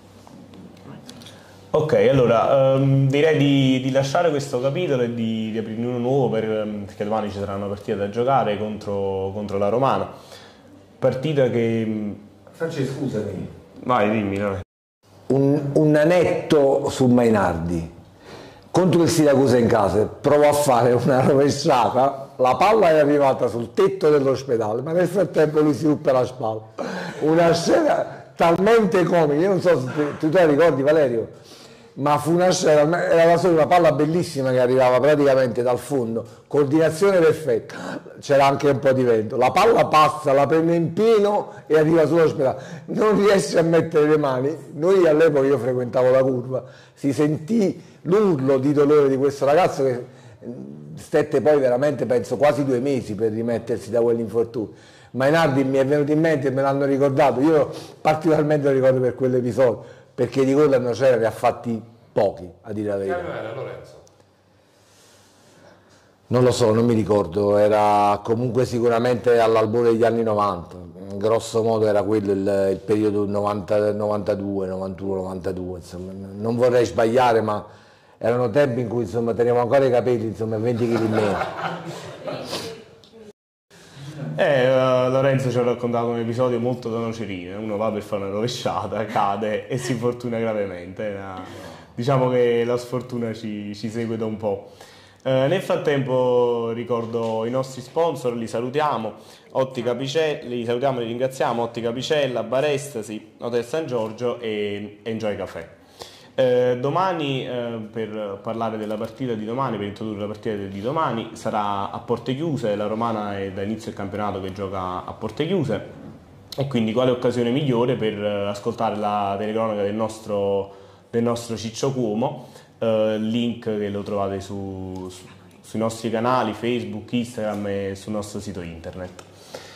Ok, allora um, direi di, di lasciare questo capitolo e di, di aprirne uno nuovo per, perché domani ci sarà una partita da giocare contro, contro la Romana. Partita che... Francesco, scusami. Vai, dimmi. No. Un, un anetto su Mainardi. Contro il Siracusa in casa, provo a fare una rovesciata, la palla è arrivata sul tetto dell'ospedale, ma nel frattempo lui si ruppe la spalla. Una scena talmente comica, io non so se tu, tu te la ricordi Valerio, ma fu una scena, era solo una palla bellissima che arrivava praticamente dal fondo, coordinazione perfetta, c'era anche un po' di vento, la palla passa, la prende in pieno e arriva sull'ospedale, non riesce a mettere le mani. Noi all'epoca, io frequentavo la curva, si sentì l'urlo di dolore di questo ragazzo che stette poi veramente penso quasi due mesi per rimettersi da quell'infortunio. Mainardi mi è venuto in mente e me l'hanno ricordato, io particolarmente lo ricordo per quell'episodio, perché di quello non c'era, ne ha fatti pochi, a dire la verità. Che anno era Lorenzo? Non lo so, non mi ricordo, era comunque sicuramente all'albore degli anni novanta, grosso modo era quello il, il periodo novanta, novantadue, novantuno, novantadue, insomma, non vorrei sbagliare, ma erano tempi in cui insomma tenevo ancora i capelli, insomma, venti chili in meno. Eh, uh, Lorenzo ci ha raccontato un episodio molto da nocerino, uno va per fare una rovesciata, cade e si infortuna gravemente, uh, diciamo che la sfortuna ci, ci segue da un po'. Eh, nel frattempo ricordo i nostri sponsor, li salutiamo, Ottica Picella, li salutiamo e li ringraziamo, Ottica Picella, Barestasi, Hotel San Giorgio e Enjoy Café. Eh, domani, eh, per parlare della partita di domani, per introdurre la partita di domani, sarà a porte chiuse, la Romana è da inizio del campionato che gioca a porte chiuse e quindi quale occasione migliore per ascoltare la telecronaca del nostro, del nostro Ciccio Cuomo. Uh, link che lo trovate su, su, sui nostri canali Facebook, Instagram e sul nostro sito internet.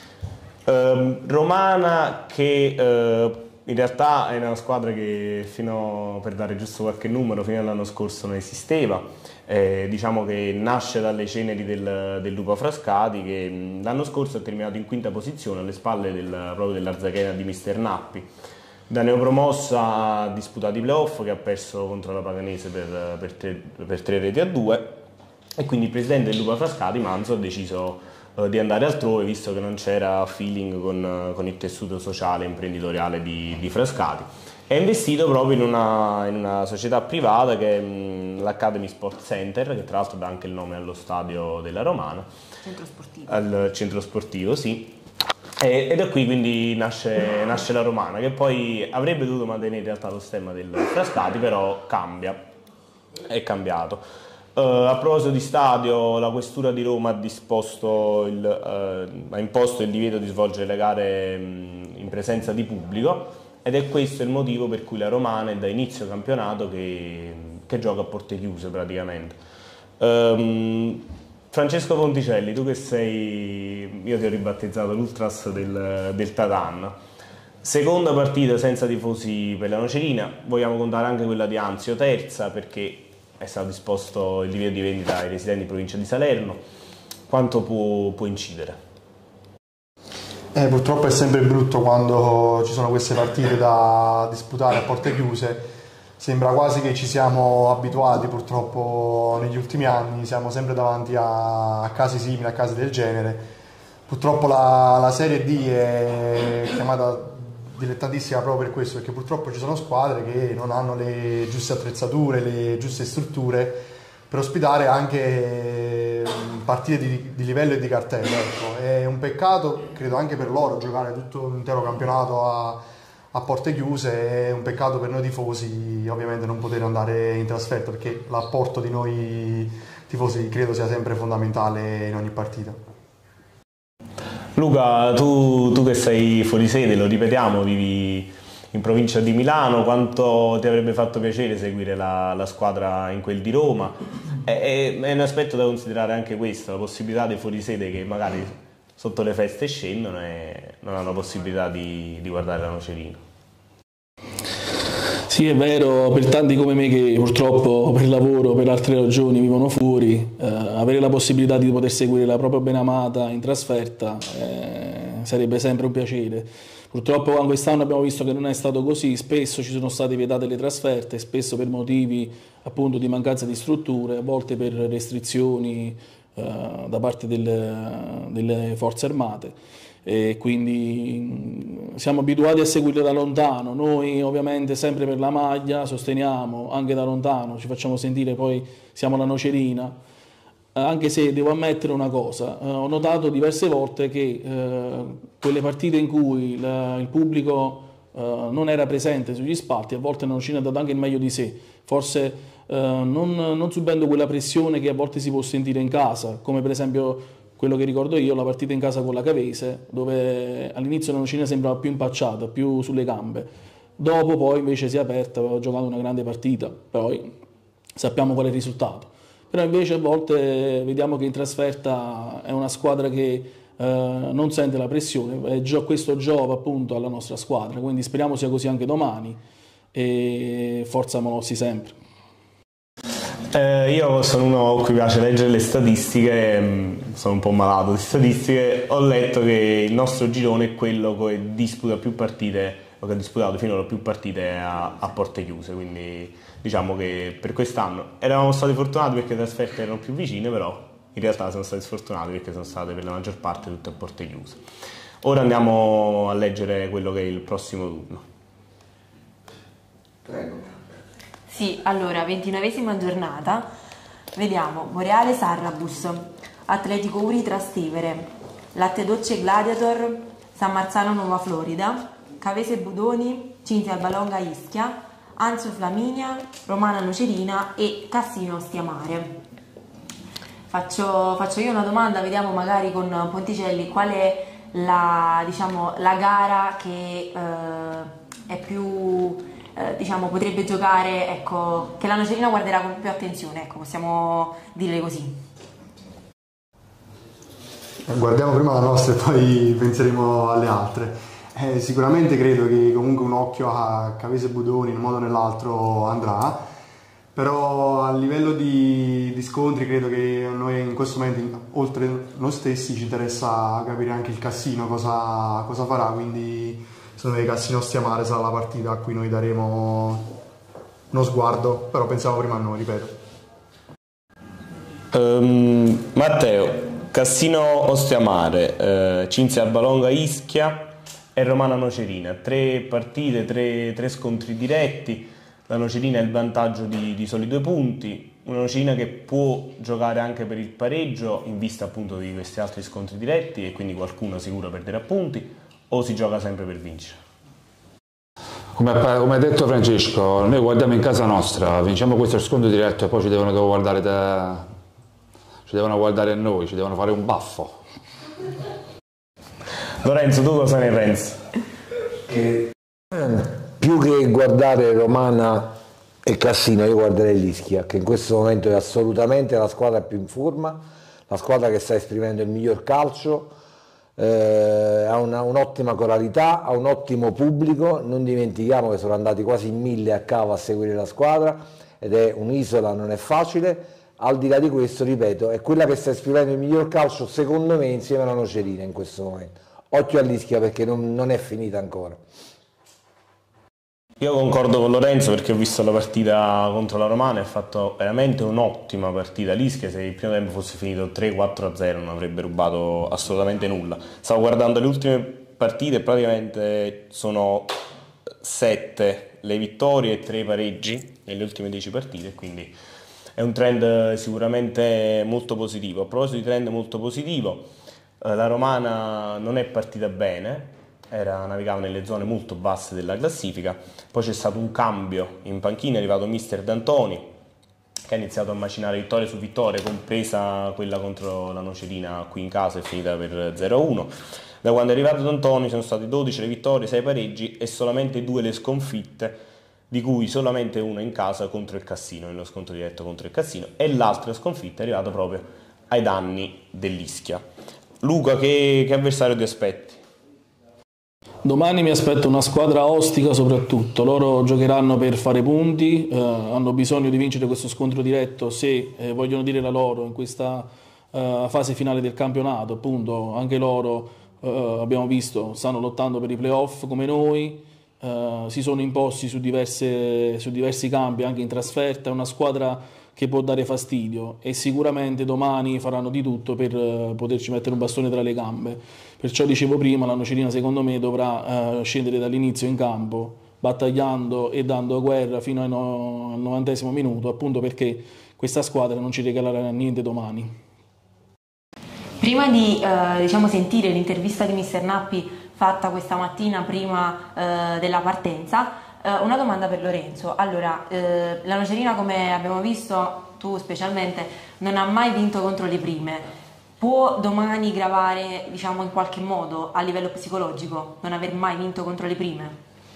Uh, Romana che uh, in realtà è una squadra che fino, per dare giusto qualche numero, fino all'anno scorso non esisteva, eh, diciamo che nasce dalle ceneri del, del Lupo Frascati che l'anno scorso ha terminato in quinta posizione alle spalle del, proprio dell'Arzachena di mister Nappi. Da neopromossa ha disputato i playoff che ha perso contro la Paganese per, per, tre, per tre reti a due e quindi il presidente del Lupo Frascati, Manzo, ha deciso uh, di andare altrove visto che non c'era feeling con, con il tessuto sociale e imprenditoriale di, di Frascati. È investito proprio in una, in una società privata che è um, l'Academy Sport Center, che tra l'altro dà anche il nome allo stadio della Romana. Centro sportivo. Al centro sportivo, sì. E, e da qui quindi nasce, nasce la Romana, che poi avrebbe dovuto mantenere in realtà lo stemma del Frascati, però cambia, è cambiato. Uh, a proposito di stadio, la Questura di Roma ha, disposto il, uh, ha imposto il divieto di svolgere le gare mh, in presenza di pubblico ed è questo il motivo per cui la Romana è da inizio campionato che, che gioca a porte chiuse praticamente. Um, Francesco Ponticelli, tu che sei, io ti ho ribattezzato l'Ultras del, del Tatan, seconda partita senza tifosi per la Nocerina, vogliamo contare anche quella di Anzio, terza perché è stato disposto il divieto di vendita ai residenti in provincia di Salerno, quanto può, può incidere? Eh, purtroppo è sempre brutto quando ci sono queste partite da disputare a porte chiuse. Sembra quasi che ci siamo abituati purtroppo negli ultimi anni, siamo sempre davanti a, a casi simili, a casi del genere. Purtroppo la, la Serie D è chiamata dilettatissima proprio per questo, perché purtroppo ci sono squadre che non hanno le giuste attrezzature, le giuste strutture per ospitare anche partite di, di livello e di cartello. Ecco. È un peccato, credo anche per loro, giocare tutto l'intero campionato a a porte chiuse, è un peccato per noi tifosi ovviamente non poter andare in trasferta, perché l'apporto di noi tifosi credo sia sempre fondamentale in ogni partita. Luca, tu, tu che sei fuori sede, lo ripetiamo, vivi in provincia di Milano, quanto ti avrebbe fatto piacere seguire la, la squadra in quel di Roma? È, è un aspetto da considerare anche questo, la possibilità dei fuori sede che magari sotto le feste scendono e non hanno possibilità di, di guardare la Nocerina. Sì, è vero, per tanti come me che purtroppo per lavoro, per altre ragioni vivono fuori, eh, avere la possibilità di poter seguire la propria benamata in trasferta eh, sarebbe sempre un piacere. Purtroppo quest'anno abbiamo visto che non è stato così, spesso ci sono state vietate le trasferte, spesso per motivi appunto di mancanza di strutture, a volte per restrizioni eh, da parte del, delle forze armate. E quindi siamo abituati a seguirle da lontano, noi ovviamente sempre per la maglia sosteniamo anche da lontano, ci facciamo sentire, poi siamo la Nocerina, eh, anche se devo ammettere una cosa, eh, ho notato diverse volte che eh, quelle partite in cui la, il pubblico eh, non era presente sugli spalti, a volte la Nocerina ha dato anche il meglio di sé, forse eh, non, non subendo quella pressione che a volte si può sentire in casa, come per esempio quello che ricordo io, la partita in casa con la Cavese, dove all'inizio la Nocerina sembrava più impacciata, più sulle gambe. Dopo poi invece si è aperta, aveva giocato una grande partita, poi sappiamo qual è il risultato. Però invece a volte vediamo che in trasferta è una squadra che eh, non sente la pressione, e gio- questo giova appunto alla nostra squadra, quindi speriamo sia così anche domani e forza Molossi sempre. Eh, io sono uno a cui piace leggere le statistiche, sono un po' malato di statistiche, ho letto che il nostro girone è quello che disputa più partite, o che ha disputato finora più partite a, a porte chiuse, quindi diciamo che per quest'anno eravamo stati fortunati perché le trasferte erano più vicine, però in realtà siamo stati sfortunati perché sono state per la maggior parte tutte a porte chiuse. Ora andiamo a leggere quello che è il prossimo turno. Sì, allora, ventinovesima giornata, vediamo Boreale Sarrabus, Atletico Uri Trastevere, Latte Docce Gladiator, San Marzano Nuova Florida, Cavese Budoni, Cinzia Albalonga Ischia, Anzio Flaminia, Romana Nocerina e Cassino Stiamare. Faccio, faccio io una domanda, vediamo magari con Ponticelli qual è la, diciamo, la gara che eh, è più, eh, diciamo, potrebbe giocare, ecco, che la Nocerina guarderà con più attenzione, ecco, possiamo dire così. Guardiamo prima la nostra e poi penseremo alle altre. Eh, sicuramente credo che comunque un occhio a Cavese Budoni in un modo o nell'altro andrà, però a livello di, di scontri credo che noi in questo momento, oltre noi stessi, ci interessa capire anche il Cassino cosa, cosa farà, quindi secondo me Cassino Stiamare sarà la partita a cui noi daremo uno sguardo, però pensiamo prima a noi, ripeto. Um, Matteo, Cassino Ostiamare, eh, Cinzia Albalonga Ischia e Romana Nocerina, tre partite, tre, tre scontri diretti. La Nocerina ha il vantaggio di, di soli due punti, una Nocerina che può giocare anche per il pareggio in vista appunto di questi altri scontri diretti e quindi qualcuno sicuro perderà punti, o si gioca sempre per vincere? Come, come ha detto Francesco, noi guardiamo in casa nostra, vinciamo questo scontro diretto e poi ci devono guardare, da, ci devono guardare a noi, ci devono fare un baffo. Lorenzo, tu cosa ne pensi? Che, più che guardare Romana e Cassino, io guarderei l'Ischia, che in questo momento è assolutamente la squadra più in forma, la squadra che sta esprimendo il miglior calcio, eh, ha un'ottima coralità, ha un ottimo pubblico, non dimentichiamo che sono andati quasi in mille a cavo a seguire la squadra ed è un'isola, non è facile. Al di là di questo, ripeto, è quella che sta esprimendo il miglior calcio secondo me insieme alla Nocerina in questo momento. Occhio all'Ischia perché non, non è finita ancora. Io concordo con Lorenzo perché ho visto la partita contro la Romana e ha fatto veramente un'ottima partita. L'Ischia, se il primo tempo fosse finito tre quattro a zero non avrebbe rubato assolutamente nulla. Stavo guardando le ultime partite e praticamente sono sette le vittorie e tre pareggi nelle ultime dieci partite, quindi è un trend sicuramente molto positivo. A proposito di trend molto positivo, la Romana non è partita bene, era, navigava nelle zone molto basse della classifica, poi c'è stato un cambio in panchina, è arrivato mister D'Antoni che ha iniziato a macinare vittorie su vittorie, compresa quella contro la Nocerina qui in casa, è finita per zero a uno. Da quando è arrivato D'Antoni sono state dodici le vittorie, sei pareggi e solamente due le sconfitte, di cui solamente una in casa contro il Cassino, nello scontro diretto contro il Cassino, e l'altra sconfitta è arrivata proprio ai danni dell'Ischia. Luca, che, che avversario ti aspetti? Domani mi aspetto una squadra ostica soprattutto, loro giocheranno per fare punti, eh, hanno bisogno di vincere questo scontro diretto se eh, vogliono dire la loro in questa eh, fase finale del campionato, appunto anche loro eh, abbiamo visto stanno lottando per i playoff come noi, eh, si sono imposti su, diverse, su diversi campi anche in trasferta, è una squadra che può dare fastidio e sicuramente domani faranno di tutto per uh, poterci mettere un bastone tra le gambe. Perciò dicevo prima, la Nocerina secondo me dovrà uh, scendere dall'inizio in campo, battagliando e dando guerra fino al no novantesimo minuto, appunto perché questa squadra non ci regalerà niente domani. Prima di uh, diciamo sentire l'intervista di mister Nappi fatta questa mattina prima uh, della partenza, una domanda per Lorenzo. Allora, eh, la Nocerina, come abbiamo visto, tu specialmente, non ha mai vinto contro le prime. Può domani gravare, diciamo, in qualche modo a livello psicologico non aver mai vinto contro le prime?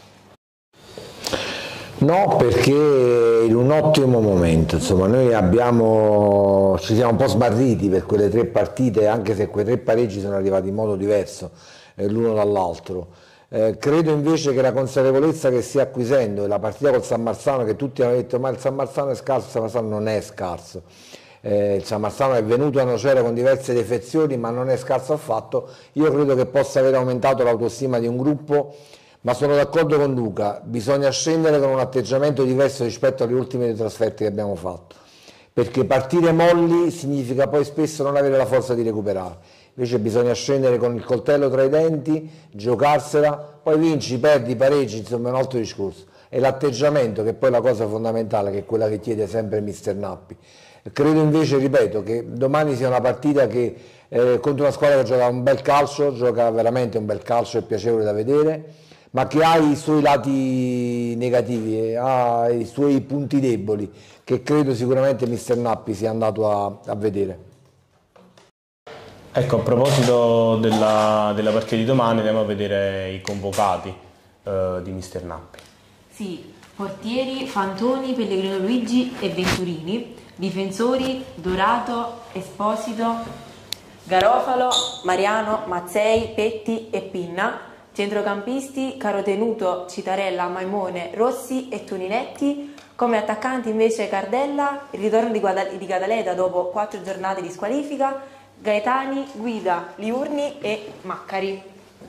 No, perché in un ottimo momento, insomma, noi abbiamo, ci siamo un po' sbarriti per quelle tre partite, anche se quei tre pareggi sono arrivati in modo diverso eh, l'uno dall'altro. Eh, credo invece che la consapevolezza che stia acquisendo e la partita col San Marzano, che tutti hanno detto ma il San Marzano è scarso, il San Marzano non è scarso, eh, il San Marzano è venuto a Nocera con diverse defezioni ma non è scarso affatto, io credo che possa aver aumentato l'autostima di un gruppo, ma sono d'accordo con Luca, bisogna scendere con un atteggiamento diverso rispetto alle ultime trasferte che abbiamo fatto, perché partire molli significa poi spesso non avere la forza di recuperare. Invece bisogna scendere con il coltello tra i denti, giocarsela, poi vinci, perdi, pareggi, insomma è un altro discorso. È l'atteggiamento che è poi la cosa fondamentale, che è quella che chiede sempre mister Nappi. Credo invece, ripeto, che domani sia una partita che eh, contro una squadra che gioca un bel calcio, gioca veramente un bel calcio e piacevole da vedere, ma che ha i suoi lati negativi, ha i suoi punti deboli, che credo sicuramente mister Nappi sia andato a, a vedere. Ecco, a proposito della, della partita di domani, andiamo a vedere i convocati eh, di mister Nappi. Sì, portieri Fantoni, Pellegrino Luigi e Venturini, difensori Dorato, Esposito, Garofalo, Mariano, Mazzei, Petti e Pinna, centrocampisti Carotenuto, Citarella, Maimone, Rossi e Toninetti, come attaccanti invece Cardella, il ritorno di, Guadal di Gadaleta dopo quattro giornate di squalifica, Gaetani, Guida, Liurni e Maccari.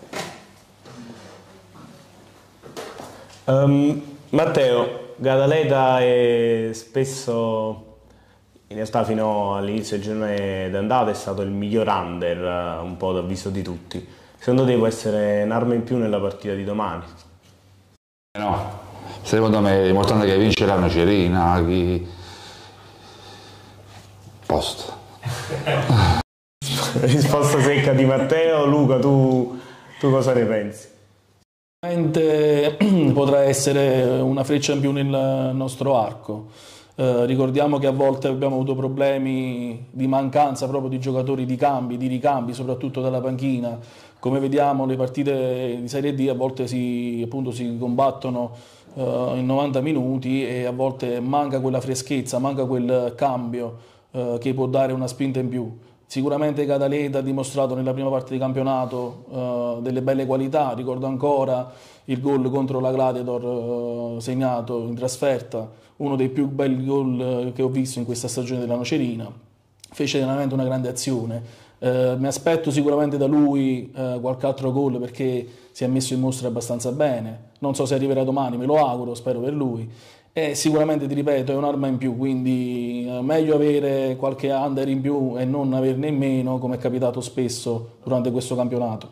Um, Matteo, Gadaleta è spesso, in realtà fino all'inizio del girone d'andata, è stato il miglior under, un po' d'avviso di tutti. Secondo te può essere un'arma in più nella partita di domani? No, secondo me è importante che vince la Nocerina, chi... posto. Risposta secca di Matteo. Luca, tu, tu cosa ne pensi? Sicuramente potrà essere una freccia in più nel nostro arco. Eh, ricordiamo che a volte abbiamo avuto problemi di mancanza proprio di giocatori di cambi, di ricambi, soprattutto dalla panchina. Come vediamo, le partite di Serie D a volte si, appunto, si combattono eh, in novanta minuti e a volte manca quella freschezza, manca quel cambio eh, che può dare una spinta in più. Sicuramente Gadaleta ha dimostrato nella prima parte di campionato uh, delle belle qualità, ricordo ancora il gol contro la Gladiator uh, segnato in trasferta, uno dei più belli gol che ho visto in questa stagione della Nocerina, fece veramente una grande azione. Uh, mi aspetto sicuramente da lui uh, qualche altro gol perché si è messo in mostra abbastanza bene, non so se arriverà domani, me lo auguro, spero per lui. E sicuramente, ti ripeto, è un'arma in più, quindi è meglio avere qualche under in più e non averne in meno, come è capitato spesso durante questo campionato.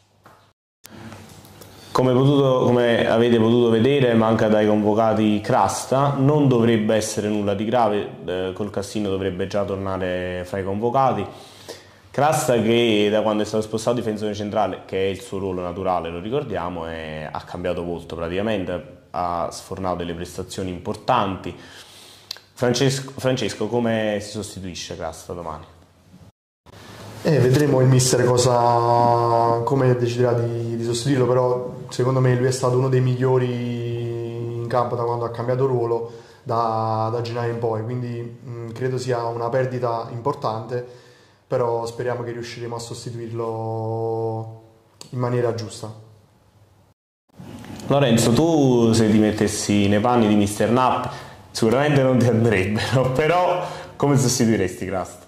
Come, potuto, come avete potuto vedere, manca dai convocati Crasta, non dovrebbe essere nulla di grave, eh, col Cassino dovrebbe già tornare fra i convocati. Crasta, che da quando è stato spostato difensore centrale, che è il suo ruolo naturale, lo ricordiamo, è, ha cambiato volto praticamente, ha sfornato delle prestazioni importanti. Francesco, Francesco, come si sostituisce Crasta domani? Eh, vedremo il mister cosa, come deciderà di, di sostituirlo, però secondo me lui è stato uno dei migliori in campo da quando ha cambiato ruolo, da, da gennaio in poi, quindi mh, credo sia una perdita importante, però speriamo che riusciremo a sostituirlo in maniera giusta. Lorenzo, tu se ti mettessi nei panni di mister Nappi sicuramente non ti andrebbero, però come sostituiresti Crasta?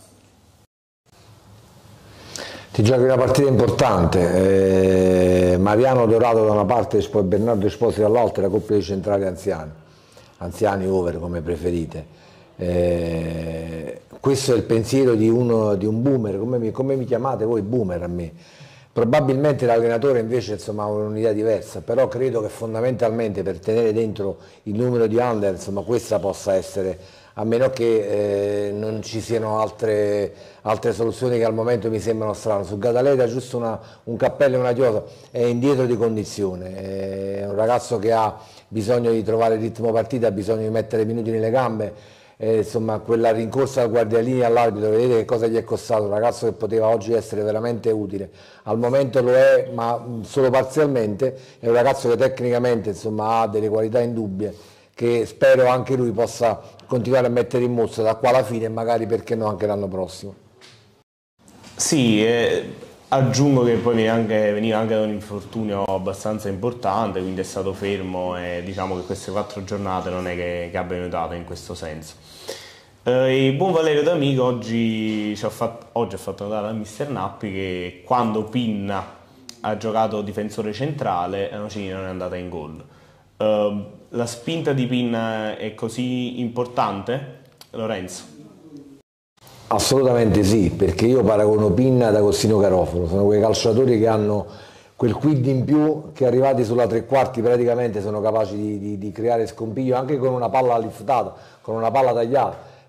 Ti giochi una partita importante, eh, Mariano Dorato da una parte e poi Bernardo Esposito dall'altra, la coppia di centrali anziani, anziani over come preferite. Eh, questo è il pensiero di, uno, di un boomer, come mi, come mi chiamate voi boomer a me? Probabilmente l'allenatore invece insomma, ha un'idea diversa, però credo che fondamentalmente per tenere dentro il numero di under insomma, questa possa essere, a meno che eh, non ci siano altre, altre soluzioni che al momento mi sembrano strane. Su Gadaleta giusto una, un cappello e una chiosa, è indietro di condizione, è un ragazzo che ha bisogno di trovare il ritmo partita, ha bisogno di mettere minuti nelle gambe. Eh, insomma, quella rincorsa al guardialinea all'arbitro, vedete che cosa gli è costato, un ragazzo che poteva oggi essere veramente utile, al momento lo è ma solo parzialmente, è un ragazzo che tecnicamente insomma, ha delle qualità indubbie che spero anche lui possa continuare a mettere in mostra da qua alla fine e magari perché no anche l'anno prossimo. Sì, eh, aggiungo che poi veniva anche, veniva anche da un infortunio abbastanza importante, quindi è stato fermo e diciamo che queste quattro giornate non è che, che abbiano aiutato in questo senso. Eh, il buon Valerio D'Amico oggi, ci ha fatto, oggi ha fatto notare a mister Nappi che quando Pinna ha giocato difensore centrale la Nocerina non è andata in gol. Eh, la spinta di Pinna è così importante, Lorenzo? Assolutamente sì, perché io paragono Pinna ad Agostino Garofalo, sono quei calciatori che hanno quel quid in più che arrivati sulla tre quarti praticamente sono capaci di, di, di creare scompiglio anche con una palla liftata, con una palla tagliata,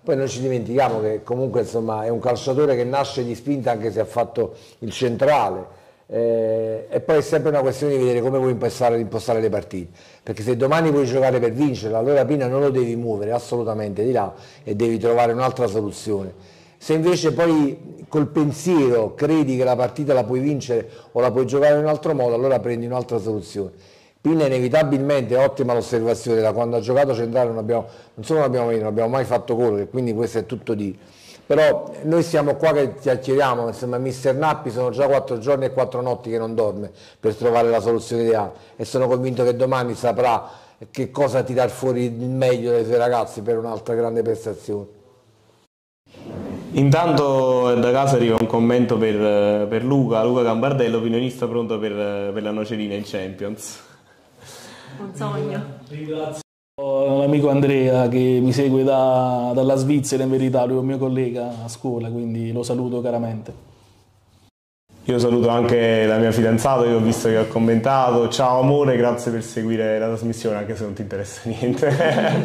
Poi non ci dimentichiamo che comunque insomma, è un calciatore che nasce di spinta anche se ha fatto il centrale. Eh, e poi è sempre una questione di vedere come vuoi impostare, impostare le partite, perché se domani vuoi giocare per vincere, allora Pina non lo devi muovere assolutamente di là e devi trovare un'altra soluzione. Se invece poi col pensiero credi che la partita la puoi vincere o la puoi giocare in un altro modo, allora prendi un'altra soluzione. Pina inevitabilmente, è ottima l'osservazione, da quando ha giocato centrale non, abbiamo, non solo non abbiamo, non abbiamo mai fatto gol, e quindi questo è tutto di... Però noi siamo qua che chiacchieriamo, insomma mister Nappi sono già quattro giorni e quattro notti che non dorme per trovare la soluzione ideale, e sono convinto che domani saprà che cosa tirar fuori il meglio dai suoi ragazzi per un'altra grande prestazione. Intanto da casa arriva un commento per, per Luca, Luca Gambardello, opinionista pronto per, per la Nocerina in Champions. Un sogno. Ringrazio l'amico Andrea che mi segue da, dalla Svizzera, in verità lui è un mio collega a scuola, quindi lo saluto caramente. Io saluto anche la mia fidanzata, io ho visto che ha commentato. Ciao amore, grazie per seguire la trasmissione anche se non ti interessa niente.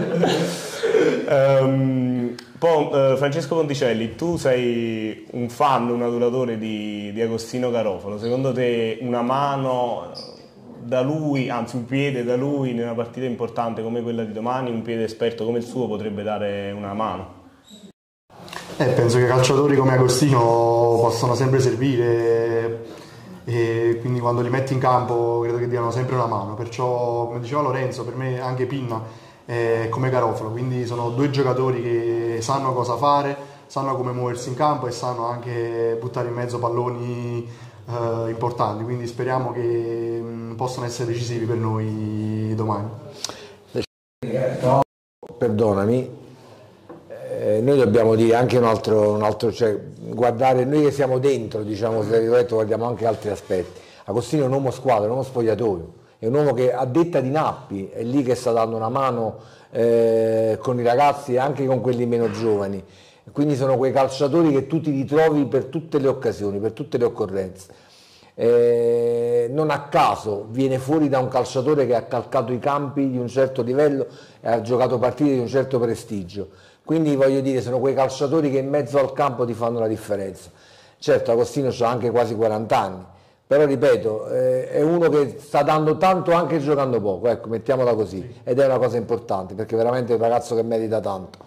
um, poi, uh, Francesco Ponticelli, tu sei un fan, un adoratore di, di Agostino Garofalo. Secondo te una mano da lui, anzi un piede da lui in una partita importante come quella di domani, un piede esperto come il suo potrebbe dare una mano? Eh, penso che calciatori come Agostino possano sempre servire, e quindi quando li metti in campo credo che diano sempre una mano, perciò come diceva Lorenzo, per me anche Pinna è come Garofalo, quindi sono due giocatori che sanno cosa fare, sanno come muoversi in campo e sanno anche buttare in mezzo palloni Uh, importanti, quindi speriamo che mh, possano essere decisivi per noi domani. No, perdonami, eh, noi dobbiamo dire anche un altro, un altro cioè, guardare, noi che siamo dentro, diciamo, se detto, guardiamo anche altri aspetti. Agostino è un uomo squadra, è un uomo spogliatoio, è un uomo che a detta di Nappi è lì che sta dando una mano eh, con i ragazzi e anche con quelli meno giovani. Quindi sono quei calciatori che tu ti ritrovi per tutte le occasioni, per tutte le occorrenze. Eh, non a caso viene fuori da un calciatore che ha calcato i campi di un certo livello e ha giocato partite di un certo prestigio. Quindi voglio dire, sono quei calciatori che in mezzo al campo ti fanno la differenza. Certo, Agostino ha anche quasi quaranta anni, però ripeto, eh, è uno che sta dando tanto anche giocando poco, ecco, mettiamola così, ed è una cosa importante perché veramente è un ragazzo che merita tanto.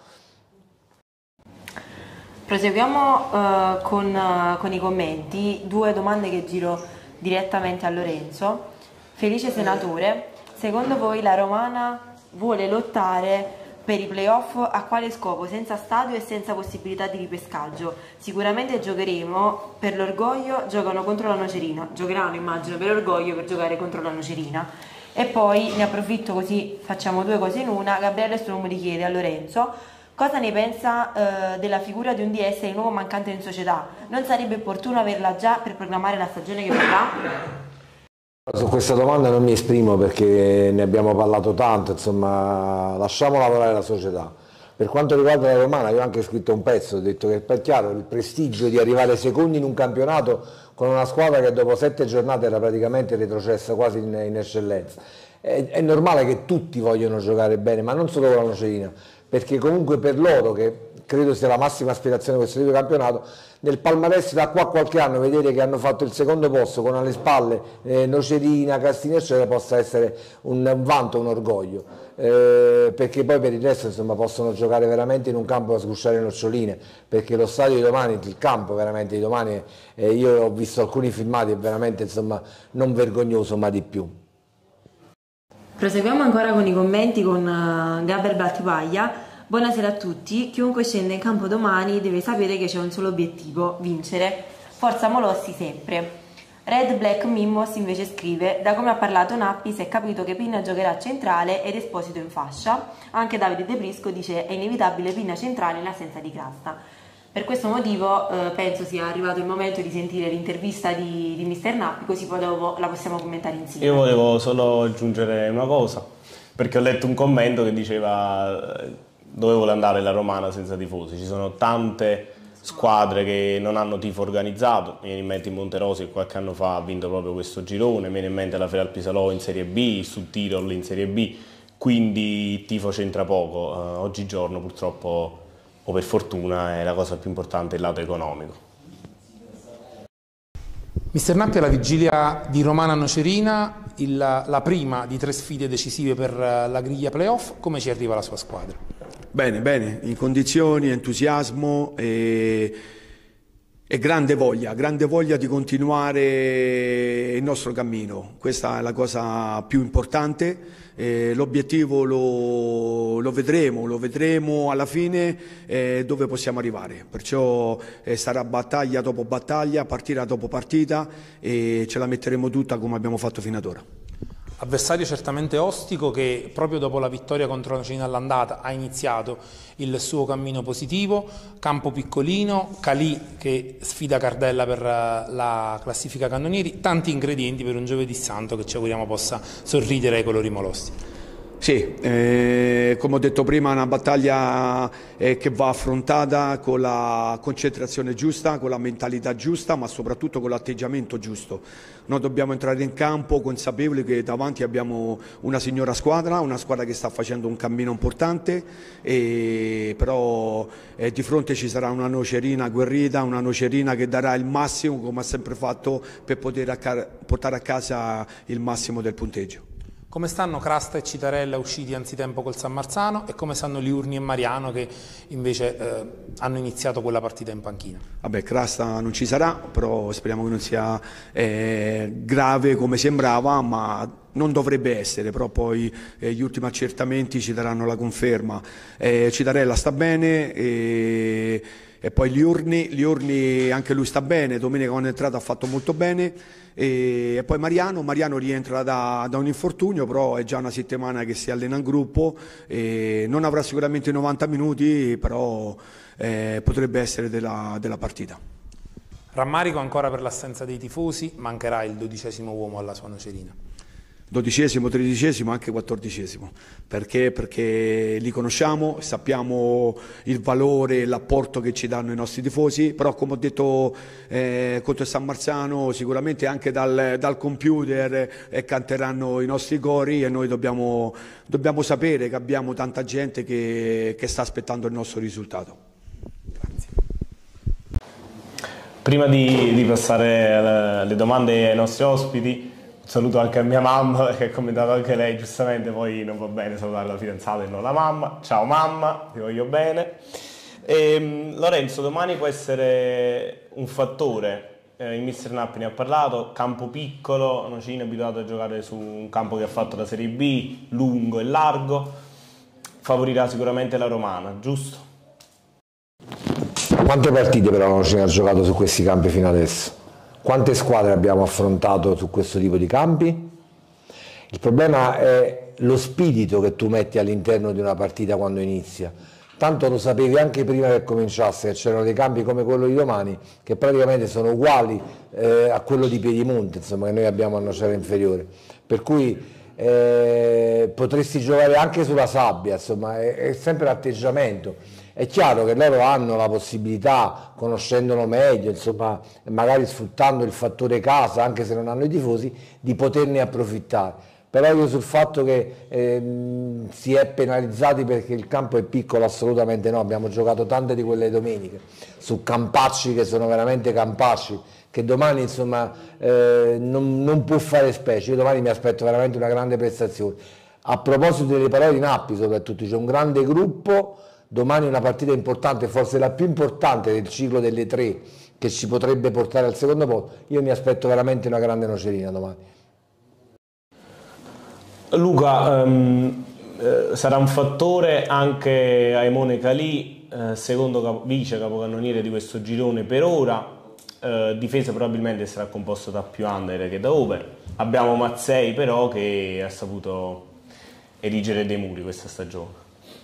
Proseguiamo uh, con, uh, con i commenti, due domande che giro direttamente a Lorenzo. Felice senatore, secondo voi la Romana vuole lottare per i playoff a quale scopo? Senza stadio e senza possibilità di ripescaggio. Sicuramente giocheremo per l'orgoglio, giocano contro la Nocerina, giocheranno immagino per l'orgoglio per giocare contro la Nocerina. E poi ne approfitto così facciamo due cose in una. Gabriele Stromoli chiede a Lorenzo cosa ne pensa eh, della figura di un D S di nuovo mancante in società? Non sarebbe opportuno averla già per programmare la stagione che verrà? Su questa domanda non mi esprimo perché ne abbiamo parlato tanto, insomma lasciamo lavorare la società. Per quanto riguarda la Romana io ho anche scritto un pezzo, ho detto che è chiaro il prestigio di arrivare secondi in un campionato con una squadra che dopo sette giornate era praticamente retrocessa quasi in, in eccellenza. È, è normale che tutti vogliono giocare bene, ma non solo con la Nocerina, perché comunque per loro, che credo sia la massima aspirazione di questo tipo di campionato, nel palmarès da qua a qualche anno vedere che hanno fatto il secondo posto con alle spalle eh, Nocerina, Castini eccetera possa essere un, un vanto, un orgoglio, eh, perché poi per il resto insomma possono giocare veramente in un campo a sgusciare noccioline, perché lo stadio di domani, il campo veramente di domani, eh, io ho visto alcuni filmati, è veramente insomma non vergognoso ma di più. Proseguiamo ancora con i commenti con uh, Gabriel Battipaglia. Buonasera a tutti, chiunque scende in campo domani deve sapere che c'è un solo obiettivo, vincere. Forza Molossi sempre. Red Black Mimmos invece scrive: da come ha parlato Nappi si è capito che Pinna giocherà centrale ed Esposito in fascia. Anche Davide De Prisco dice è inevitabile Pinna centrale in assenza di Crasta. Per questo motivo eh, penso sia arrivato il momento di sentire l'intervista di, di mister Nappi, così poi dopo la possiamo commentare insieme. Io volevo solo aggiungere una cosa, perché ho letto un commento che diceva dove vuole andare la Romana senza tifosi. Ci sono tante squadre che non hanno tifo organizzato, mi viene in mente il Monterosi che qualche anno fa ha vinto proprio questo girone, mi viene in mente la Feral Pisalò in Serie B, il Sud Tirol in Serie B, quindi il tifo c'entra poco. Uh, oggigiorno purtroppo o per fortuna è la cosa più importante il lato economico. Mister Nappi, alla vigilia di Romana Nocerina, il, la prima di tre sfide decisive per la griglia playoff, come ci arriva la sua squadra? Bene, bene, in condizioni, entusiasmo e, e grande voglia, grande voglia di continuare il nostro cammino. Questa è la cosa più importante. Eh, l'obiettivo lo, lo vedremo, lo vedremo alla fine eh, dove possiamo arrivare, perciò eh, sarà battaglia dopo battaglia, partita dopo partita e ce la metteremo tutta come abbiamo fatto fino ad ora. Avversario certamente ostico che proprio dopo la vittoria contro Nocerina all'andata ha iniziato il suo cammino positivo, campo piccolino, Calì che sfida Cardella per la classifica cannonieri, tanti ingredienti per un giovedì santo che ci auguriamo possa sorridere ai colori molossi. Sì, eh, come ho detto prima è una battaglia eh, che va affrontata con la concentrazione giusta, con la mentalità giusta, ma soprattutto con l'atteggiamento giusto. Noi dobbiamo entrare in campo consapevoli che davanti abbiamo una signora squadra, una squadra che sta facendo un cammino importante, e però eh, di fronte ci sarà una Nocerina agguerrita, una Nocerina che darà il massimo come ha sempre fatto per poter a portare a casa il massimo del punteggio. Come stanno Crasta e Citarella usciti anzitempo col San Marzano e come stanno Liurni e Mariano che invece eh, hanno iniziato quella partita in panchina? Vabbè, Crasta non ci sarà, però speriamo che non sia eh, grave come sembrava, ma non dovrebbe essere, però poi eh, gli ultimi accertamenti ci daranno la conferma. Eh, Citarella sta bene e, e poi Liurni, Liurni anche lui sta bene, domenica quando è entrato ha fatto molto bene. E poi Mariano, Mariano rientra da, da un infortunio, però è già una settimana che si allena in gruppo e non avrà sicuramente novanta minuti, però eh, potrebbe essere della, della partita. Rammarico ancora per l'assenza dei tifosi, mancherà il dodicesimo uomo alla sua Nocerina. Dodicesimo, tredicesimo, anche quattordicesimo, perché? Perché li conosciamo, sappiamo il valore e l'apporto che ci danno i nostri tifosi, però come ho detto eh, contro il San Marzano sicuramente anche dal, dal computer eh, canteranno i nostri cori e noi dobbiamo, dobbiamo sapere che abbiamo tanta gente che, che sta aspettando il nostro risultato. Grazie. Prima di, di passare alle domande ai nostri ospiti, saluto anche a mia mamma perché ha commentato anche lei giustamente, poi non va bene salutare la fidanzata e non la mamma. Ciao mamma, ti voglio bene. E, Lorenzo, domani può essere un fattore, eh, il mister Nappi ne ha parlato, campo piccolo, Nocerina è abituato a giocare su un campo che ha fatto la Serie B, lungo e largo, favorirà sicuramente la Romana, giusto? Quante partite però la Nocerina ha giocato su questi campi fino adesso? Quante squadre abbiamo affrontato su questo tipo di campi? Il problema è lo spirito che tu metti all'interno di una partita quando inizia. Tanto lo sapevi anche prima che cominciasse, che c'erano dei campi come quello di domani che praticamente sono uguali eh, a quello di Piedimonte, insomma, che noi abbiamo a Nocera Inferiore. Per cui eh, potresti giocare anche sulla sabbia, insomma, è, è sempre l'atteggiamento. È chiaro che loro hanno la possibilità, conoscendolo meglio, insomma, magari sfruttando il fattore casa, anche se non hanno i tifosi, di poterne approfittare. Però io sul fatto che ehm, si è penalizzati perché il campo è piccolo, assolutamente no. Abbiamo giocato tante di quelle domeniche, su campacci che sono veramente campacci, che domani insomma eh, non, non può fare specie. Io domani mi aspetto veramente una grande prestazione. A proposito delle parole di Nappi soprattutto, c'è un grande gruppo. Domani una partita importante, forse la più importante del ciclo delle tre che ci potrebbe portare al secondo posto. Io mi aspetto veramente una grande Nocerina domani. Luca, um, eh, sarà un fattore anche Aimone Calì, eh, secondo capo, vice capocannoniere di questo girone per ora, eh, difesa probabilmente sarà composta da più under che da over. Abbiamo Mazzei però che ha saputo erigere dei muri questa stagione.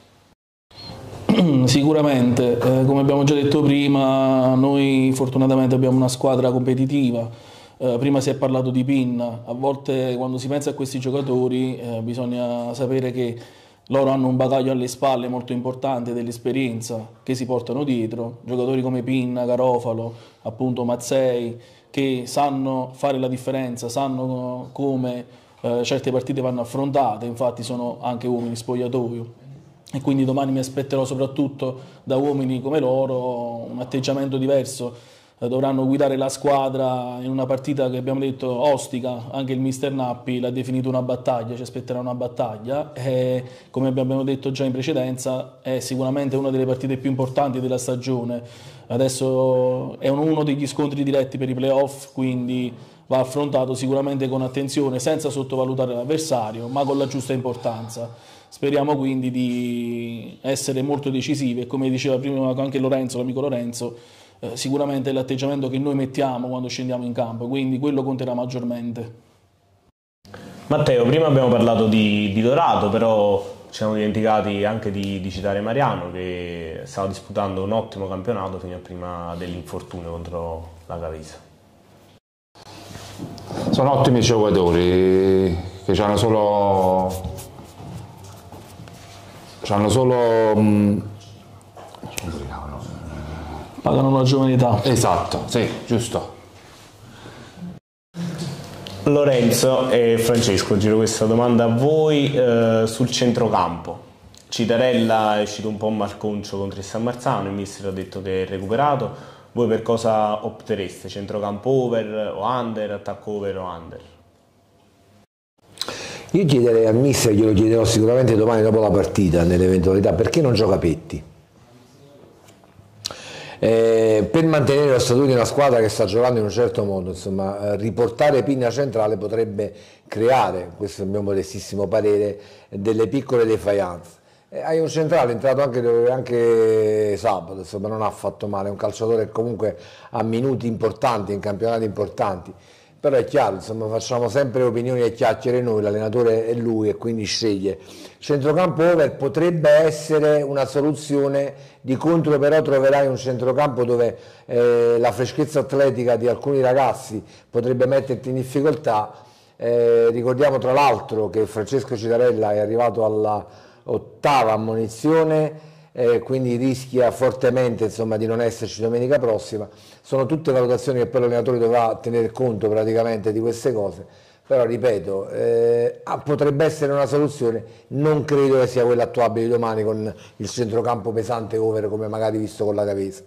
Sicuramente, eh, come abbiamo già detto prima, noi fortunatamente abbiamo una squadra competitiva. Eh, prima si è parlato di Pinna, a volte quando si pensa a questi giocatori eh, bisogna sapere che loro hanno un bagaglio alle spalle molto importante dell'esperienza che si portano dietro, giocatori come Pinna, Garofalo, appunto Mazzei, che sanno fare la differenza, sanno come eh, certe partite vanno affrontate, infatti sono anche uomini spogliatoio. e quindi domani mi aspetterò soprattutto da uomini come loro un atteggiamento diverso. Dovranno guidare la squadra in una partita che abbiamo detto ostica. Anche il mister Nappi l'ha definito una battaglia, ci aspetterà una battaglia e, come abbiamo detto già in precedenza, è sicuramente una delle partite più importanti della stagione. Adesso è uno degli scontri diretti per i playoff, quindi va affrontato sicuramente con attenzione, senza sottovalutare l'avversario, ma con la giusta importanza. Speriamo quindi di essere molto decisivi e, come diceva prima anche Lorenzo, l'amico Lorenzo, Eh, sicuramente è l'atteggiamento che noi mettiamo quando scendiamo in campo, quindi quello conterà maggiormente. Matteo, prima abbiamo parlato di, di Dorato, però ci siamo dimenticati anche di, di citare Mariano, che stava disputando un ottimo campionato fino a prima dell'infortunio contro la Cavese. Sono ottimi giocatori che hanno solo hanno solo mh, pagano la giovane età. Esatto, sì, giusto. Lorenzo e Francesco, giro questa domanda a voi eh, sul centrocampo. Citarella è uscito un po' malconcio contro il San Marzano, il mister ha detto che è recuperato. Voi per cosa optereste? Centrocampo over o under, attacco over o under? Io chiederei al mister, glielo chiederò sicuramente domani dopo la partita, nell'eventualità, perché non gioca Petti? Eh, per mantenere lo statuto di una squadra che sta giocando in un certo modo, insomma, eh, riportare Pinna centrale potrebbe creare, questo è il mio modestissimo parere, delle piccole defiance. Eh, hai un centrale entrato anche, anche sabato, insomma, non ha fatto male, è un calciatore che comunque ha minuti importanti in campionati importanti, però è chiaro, insomma, facciamo sempre opinioni e chiacchiere noi, l'allenatore è lui e quindi sceglie. Centrocampo over potrebbe essere una soluzione, di contro però troverai un centrocampo dove eh, la freschezza atletica di alcuni ragazzi potrebbe metterti in difficoltà. Eh, ricordiamo tra l'altro che Francesco Citarella è arrivato alla ottava ammonizione, eh, quindi rischia fortemente, insomma, di non esserci domenica prossima. Sono tutte valutazioni che poi l'allenatore dovrà tenere conto praticamente di queste cose, però ripeto, eh, potrebbe essere una soluzione, non credo che sia quella attuabile di domani con il centrocampo pesante over come magari visto con la Cavese.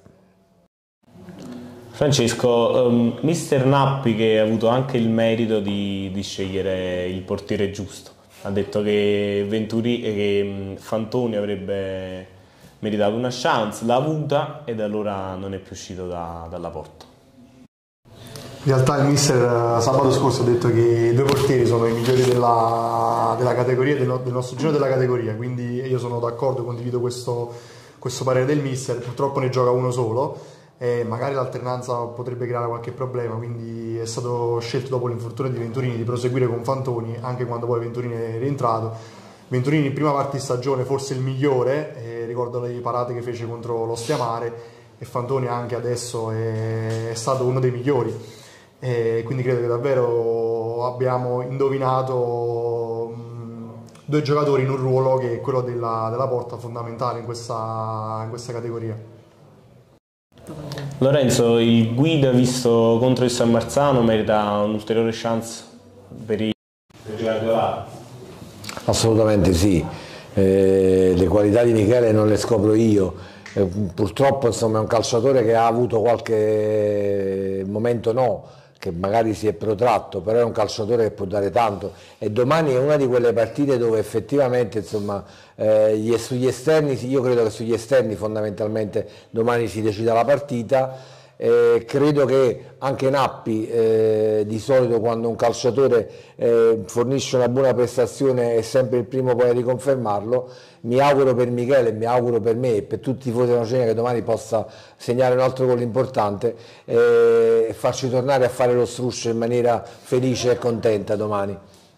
Francesco, um, mister Nappi, che ha avuto anche il merito di, di scegliere il portiere giusto, ha detto che, Venturi, che Fantoni avrebbe meritato una chance, l'ha avuta e da allora non è più uscito da, dalla porta. In realtà il mister sabato scorso ha detto che i due portieri sono i migliori della, della categoria, del, del nostro giro della categoria, quindi io sono d'accordo, condivido questo, questo parere del mister. Purtroppo ne gioca uno solo e magari l'alternanza potrebbe creare qualche problema, quindi è stato scelto dopo l'infortunio di Venturini di proseguire con Fantoni anche quando poi Venturini è rientrato. Venturini in prima parte di stagione forse il migliore, eh, ricordo le parate che fece contro lo Stiamare, e Fantoni anche adesso è, è stato uno dei migliori. E quindi credo che davvero abbiamo indovinato mh, due giocatori in un ruolo che è quello della, della porta, fondamentale in questa, in questa categoria. Lorenzo, il Guida visto contro il San Marzano merita un'ulteriore chance per i giocatori? Assolutamente sì, eh, le qualità di Michele non le scopro io, eh, purtroppo insomma, è un calciatore che ha avuto qualche momento no, che magari si è protratto, però è un calciatore che può dare tanto e domani è una di quelle partite dove effettivamente insomma, eh, gli, sugli esterni, io credo che sugli esterni fondamentalmente domani si decida la partita. Eh, credo che anche Nappi eh, di solito quando un calciatore eh, fornisce una buona prestazione è sempre il primo poi a riconfermarlo. Mi auguro per Michele, mi auguro per me e per tutti i tifosi della Nocera che domani possa segnare un altro gol importante eh, e farci tornare a fare lo struscio in maniera felice e contenta domani.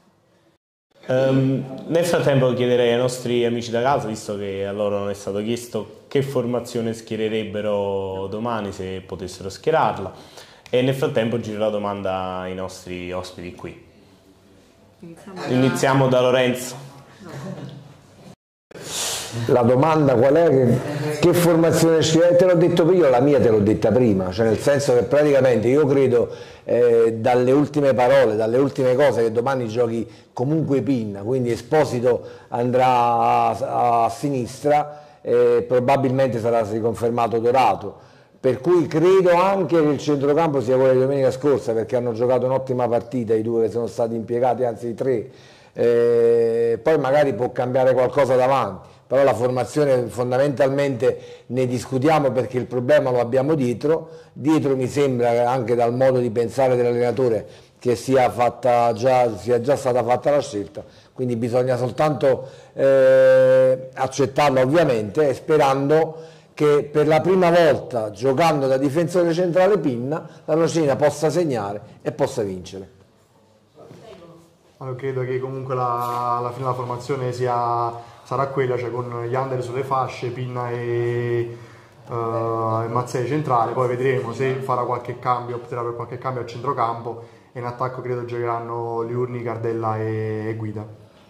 Um, nel frattempo chiederei ai nostri amici da casa, visto che a loro non è stato chiesto, che formazione schiererebbero domani se potessero schierarla, e nel frattempo giro la domanda ai nostri ospiti qui. Iniziamo da, Iniziamo da Lorenzo. La domanda qual è? Che, che formazione scegliere? Te l'ho detto io, la mia te l'ho detta prima, cioè nel senso che praticamente io credo eh, dalle ultime parole, dalle ultime cose, che domani giochi comunque Pinna, quindi Esposito andrà a, a sinistra e probabilmente sarà riconfermato Dorato, per cui credo anche che il centrocampo sia quello di domenica scorsa, perché hanno giocato un'ottima partita i due che sono stati impiegati, anzi i tre. Eh, poi magari può cambiare qualcosa davanti, però la formazione fondamentalmente ne discutiamo perché il problema lo abbiamo dietro. Dietro mi sembra anche dal modo di pensare dell'allenatore che sia, fatta già, sia già stata fatta la scelta, quindi bisogna soltanto eh, accettarla ovviamente, sperando che per la prima volta giocando da difensore centrale Pinna la Nocerina possa segnare e possa vincere. Allora, credo che comunque la, alla fine la formazione sia, sarà quella, cioè con gli under sulle fasce, Pinna e, uh, e Mazzei centrale, poi vedremo se farà qualche cambio, opterà per qualche cambio al centrocampo, e in attacco credo giocheranno Liurni, Cardella e, e Guida.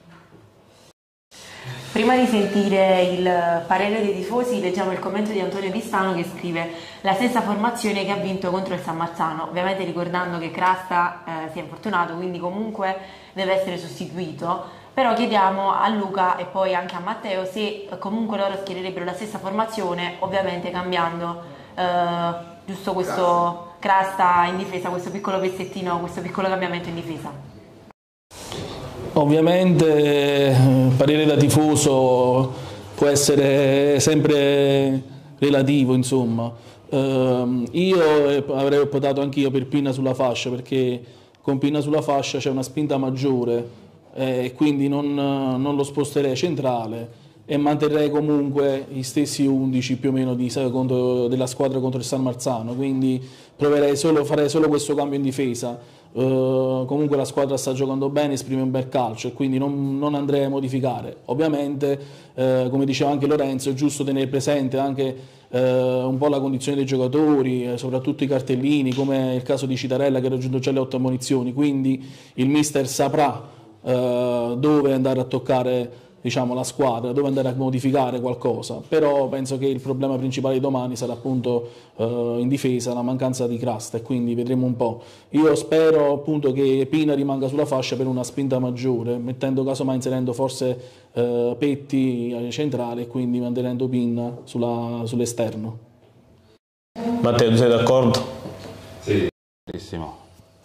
Prima di sentire il parere dei tifosi leggiamo il commento di Antonio Di Stano che scrive: la stessa formazione che ha vinto contro il San Marzano, ovviamente ricordando che Crasta eh, si è infortunato, quindi comunque deve essere sostituito, però chiediamo a Luca e poi anche a Matteo se comunque loro schiererebbero la stessa formazione, ovviamente cambiando eh, giusto questo Crasta in difesa, questo piccolo pezzettino, questo piccolo cambiamento in difesa. Ovviamente il parere da tifoso può essere sempre relativo, insomma. Uh, io avrei optato anch'io per Pinna sulla fascia, perché con Pinna sulla fascia c'è una spinta maggiore e eh, quindi non, non lo sposterei centrale e manterrei comunque gli stessi undici più o meno di, contro, della squadra contro il San Marzano, quindi proverei solo, farei solo questo cambio in difesa. Uh, comunque la squadra sta giocando bene, esprime un bel calcio e quindi non, non andrei a modificare. Ovviamente uh, come diceva anche Lorenzo, è giusto tenere presente anche uh, un po' la condizione dei giocatori, eh, soprattutto i cartellini, come il caso di Citarella che ha raggiunto già le otto ammonizioni, quindi il mister saprà uh, dove andare a toccare, diciamo, la squadra, dove andare a modificare qualcosa, però penso che il problema principale di domani sarà appunto uh, in difesa, la mancanza di Crasta, e quindi vedremo un po'. Io spero appunto che Pina rimanga sulla fascia per una spinta maggiore, mettendo casomai inserendo forse uh, Petti ai centrali e quindi mantenendo Pinna sull'esterno. Matteo, tu sei d'accordo? Sì, benissimo.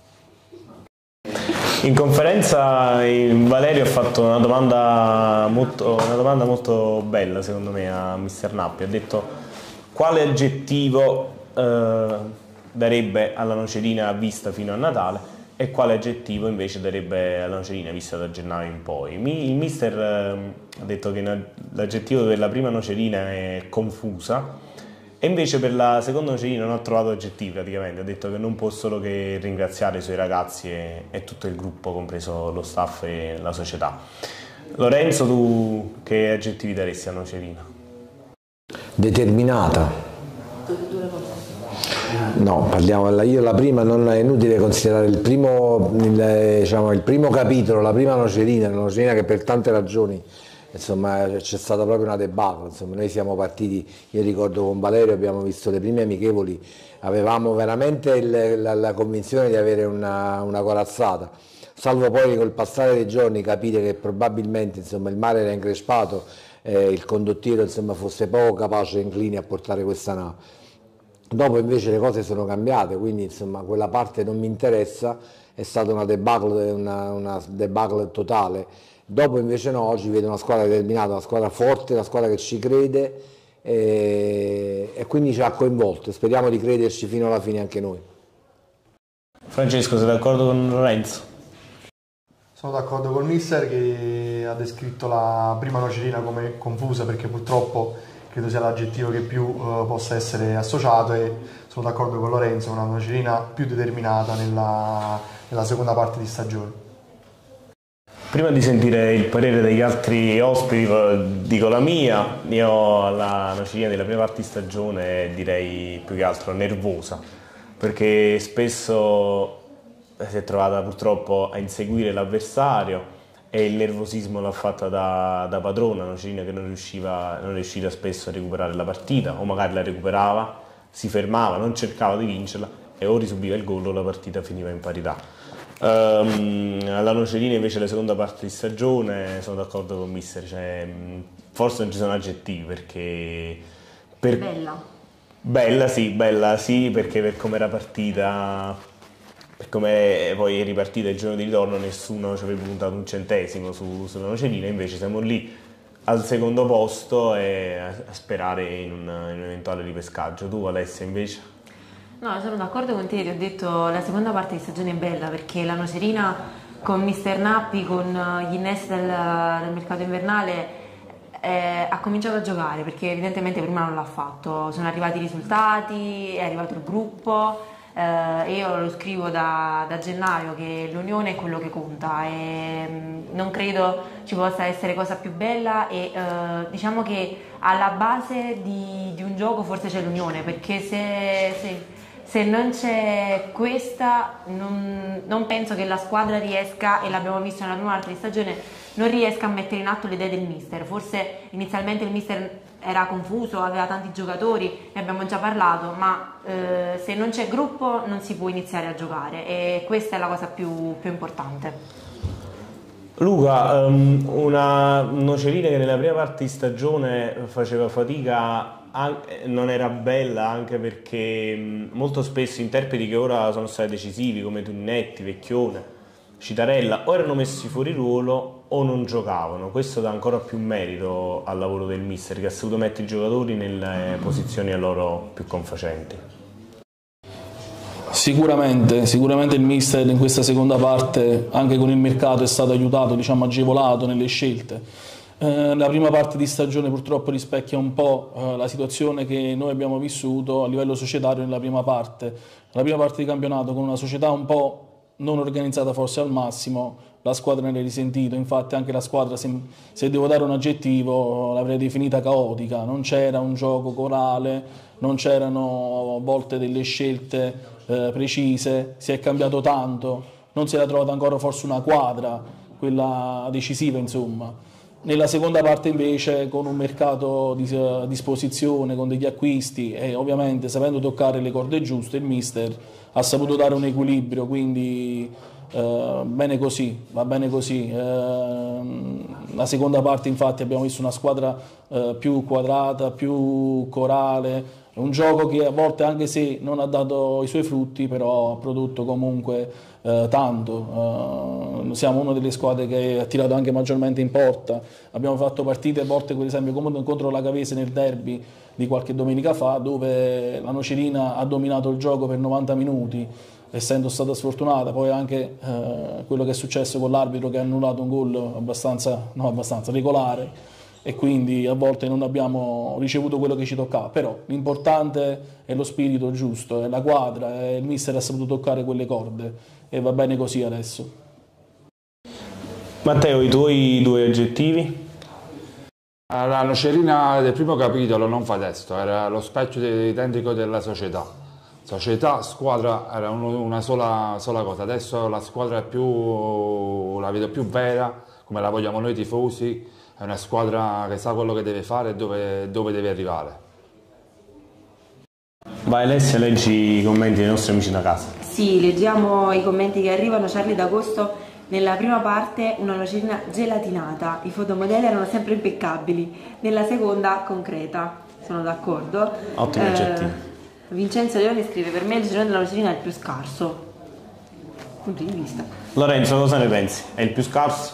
In conferenza Valerio ha fatto una domanda, molto, una domanda molto bella secondo me a mister Nappi. Ha detto: quale aggettivo eh, darebbe alla Nocerina vista fino a Natale e quale aggettivo invece darebbe alla Nocerina vista da gennaio in poi. Il mister eh, ha detto che l'aggettivo della prima Nocerina è confusa, e invece per la seconda Nocerina non ha trovato aggettivi praticamente. Ha detto che non può solo che ringraziare i suoi ragazzi e, e tutto il gruppo, compreso lo staff e la società. Lorenzo, tu che aggettivi daresti a Nocerina? Determinata. No, parliamo, io la prima, non è inutile considerare il primo, il, diciamo, il primo capitolo, la prima Nocerina, una Nocerina che per tante ragioni, insomma, c'è stata proprio una debacle. Insomma, noi siamo partiti, io ricordo con Valerio abbiamo visto le prime amichevoli, avevamo veramente il, la, la convinzione di avere una, una corazzata, salvo poi col passare dei giorni capire che probabilmente, insomma, il mare era increspato, eh, il condottiero, insomma, fosse poco capace e incline a portare questa nave. Dopo invece le cose sono cambiate, quindi insomma quella parte non mi interessa, è stata una debacle, una, una debacle totale. Dopo invece no, oggi vedo una squadra determinata, una squadra forte, una squadra che ci crede e, e quindi ci ha coinvolto. Speriamo di crederci fino alla fine anche noi. Francesco, sei d'accordo con Lorenzo? Sono d'accordo con il mister che ha descritto la prima Nocerina come confusa, perché purtroppo credo sia l'aggettivo che più uh, possa essere associato, e sono d'accordo con Lorenzo, una Nocerina più determinata nella, nella seconda parte di stagione. Prima di sentire il parere degli altri ospiti dico la mia. Io alla Nocerina della prima parte di stagione direi più che altro nervosa, perché spesso si è trovata purtroppo a inseguire l'avversario e il nervosismo l'ha fatta da, da padrona, una Nocerina che non riusciva, non riusciva spesso a recuperare la partita, o magari la recuperava, si fermava, non cercava di vincerla e o risubiva il gol o la partita finiva in parità. Um, alla Nocerina invece la seconda parte di stagione sono d'accordo con mister, cioè, forse non ci sono aggettivi perché... Per... Bella. Bella sì, bella sì, perché per come era partita... Per come poi è ripartita il giorno di ritorno nessuno ci aveva puntato un centesimo su, sulla Nocerina, invece siamo lì al secondo posto e a, a sperare in un, in un eventuale ripescaggio. Tu Alessia invece? No, sono d'accordo con te, ti ho detto la seconda parte di stagione è bella perché la Nocerina con mister Nappi, con gli innesti del, del mercato invernale eh, ha cominciato a giocare perché evidentemente prima non l'ha fatto, sono arrivati i risultati, è arrivato il gruppo. Uh, io lo scrivo da, da gennaio che l'unione è quello che conta e um, non credo ci possa essere cosa più bella e uh, diciamo che alla base di, di un gioco forse c'è l'unione, perché se, se, se non c'è questa non, non penso che la squadra riesca, e l'abbiamo visto nella prima parte di stagione, non riesca a mettere in atto le idee del mister. Forse inizialmente il mister era confuso, aveva tanti giocatori, ne abbiamo già parlato, ma eh, se non c'è gruppo non si può iniziare a giocare e questa è la cosa più, più importante. Luca, um, una Nocerina che nella prima parte di stagione faceva fatica, non era bella anche perché um, molto spesso interpreti che ora sono stati decisivi come Tunnetti, Vecchione, Citarella o erano messi fuori ruolo o non giocavano. Questo dà ancora più merito al lavoro del mister che ha saputo mettere i giocatori nelle posizioni a loro più confacenti. Sicuramente, sicuramente il mister in questa seconda parte anche con il mercato è stato aiutato, diciamo agevolato nelle scelte. Eh, la prima parte di stagione purtroppo rispecchia un po' eh, la situazione che noi abbiamo vissuto a livello societario nella prima parte. La prima parte di campionato con una società un po' non organizzata forse al massimo, la squadra ne è risentito, infatti anche la squadra, se, se devo dare un aggettivo, l'avrei definita caotica, non c'era un gioco corale, non c'erano a volte delle scelte eh, precise, si è cambiato tanto, non si era trovata ancora forse una quadra, quella decisiva insomma. Nella seconda parte invece con un mercato di, a disposizione, con degli acquisti e ovviamente sapendo toccare le corde giuste, il mister ha saputo dare un equilibrio, quindi eh, bene così, va bene così. Eh, la seconda parte infatti abbiamo visto una squadra eh, più quadrata, più corale, un gioco che a volte anche se non ha dato i suoi frutti però ha prodotto comunque eh, tanto. Eh, siamo una delle squadre che ha tirato anche maggiormente in porta, abbiamo fatto partite a volte per esempio come contro la Cavese nel derby di qualche domenica fa dove la Nocerina ha dominato il gioco per novanta minuti essendo stata sfortunata, poi anche eh, quello che è successo con l'arbitro che ha annullato un gol abbastanza, no abbastanza, regolare e quindi a volte non abbiamo ricevuto quello che ci toccava, però l'importante è lo spirito giusto, è la quadra, è il mister ha saputo toccare quelle corde e va bene così adesso. Matteo, i tuoi due aggettivi? La Nocerina del primo capitolo non fa testo, era lo specchio identico della società. Società, squadra era una sola, sola cosa, adesso la squadra è più, la vedo più vera, come la vogliamo noi tifosi, è una squadra che sa quello che deve fare e dove, dove deve arrivare. Vai Alessia, leggi i commenti dei nostri amici da casa. Sì, leggiamo i commenti che arrivano. Charlie D'Agosto, nella prima parte una Nocerina gelatinata, i fotomodelli erano sempre impeccabili, nella seconda concreta, sono d'accordo. Ottimo eh, aggettivo. Vincenzo Leone scrive: per me il girone della Nocerina è il più scarso. Punto di vista. Lorenzo, cosa ne pensi? È il più scarso?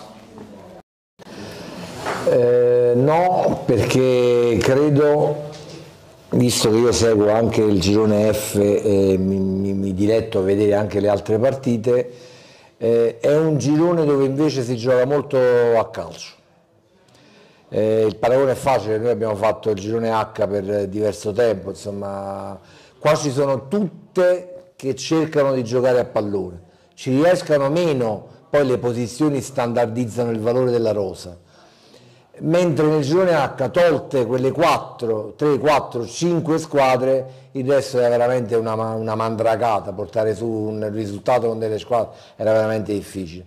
Eh, no, perché credo, visto che io seguo anche il girone F e mi, mi, mi diletto a vedere anche le altre partite, eh, è un girone dove invece si gioca molto a calcio. Eh, il paragone è facile, noi abbiamo fatto il girone H per diverso tempo, insomma, qua ci sono tutte che cercano di giocare a pallone, ci riescano meno, poi le posizioni standardizzano il valore della rosa. Mentre nel girone H, tolte quelle quattro, tre, quattro, cinque squadre, il resto era veramente una, una mandragata, portare su un risultato con delle squadre era veramente difficile.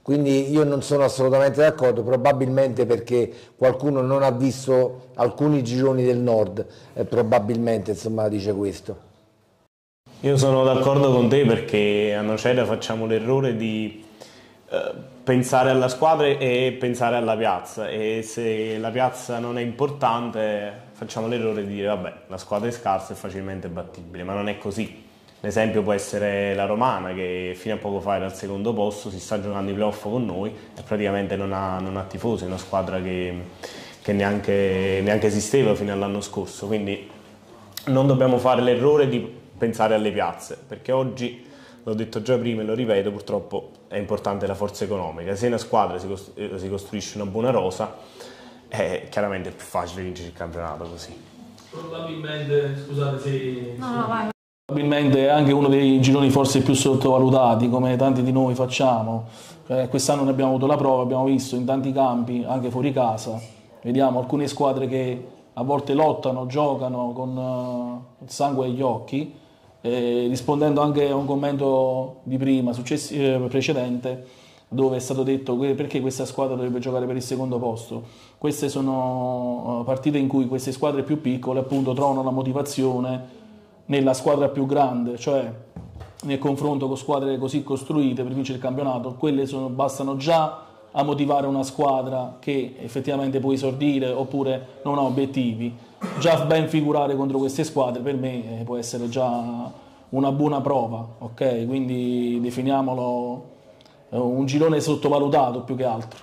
Quindi io non sono assolutamente d'accordo, probabilmente perché qualcuno non ha visto alcuni gironi del nord, eh, probabilmente insomma dice questo. Io sono d'accordo con te perché a Nocera facciamo l'errore di eh, pensare alla squadra e pensare alla piazza, e se la piazza non è importante facciamo l'errore di dire vabbè, la squadra è scarsa e facilmente battibile, ma non è così. L'esempio può essere la Romana, che fino a poco fa era al secondo posto, si sta giocando i playoff con noi e praticamente non ha, non ha tifosi, è una squadra che, che neanche, neanche esisteva fino all'anno scorso, quindi non dobbiamo fare l'errore di pensare alle piazze, perché oggi, l'ho detto già prima e lo ripeto, purtroppo è importante la forza economica. Se una squadra si, costru si costruisce una buona rosa, è chiaramente più facile vincere il campionato così. Probabilmente, scusate se... No, no, vai. Probabilmente è anche uno dei gironi forse più sottovalutati, come tanti di noi facciamo. Eh, quest'anno ne abbiamo avuto la prova, abbiamo visto in tanti campi, anche fuori casa, vediamo alcune squadre che a volte lottano, giocano con uh, il sangue agli occhi, eh, rispondendo anche a un commento di prima, eh, precedente, dove è stato detto che perché questa squadra dovrebbe giocare per il secondo posto. Queste sono uh, partite in cui queste squadre più piccole appunto trovano la motivazione nella squadra più grande, cioè nel confronto con squadre così costruite per vincere il campionato. Quelle sono, bastano già a motivare una squadra che effettivamente può esordire oppure non ha obiettivi. Già ben figurare contro queste squadre per me eh, può essere già una buona prova, ok? Quindi definiamolo eh, un girone sottovalutato più che altro.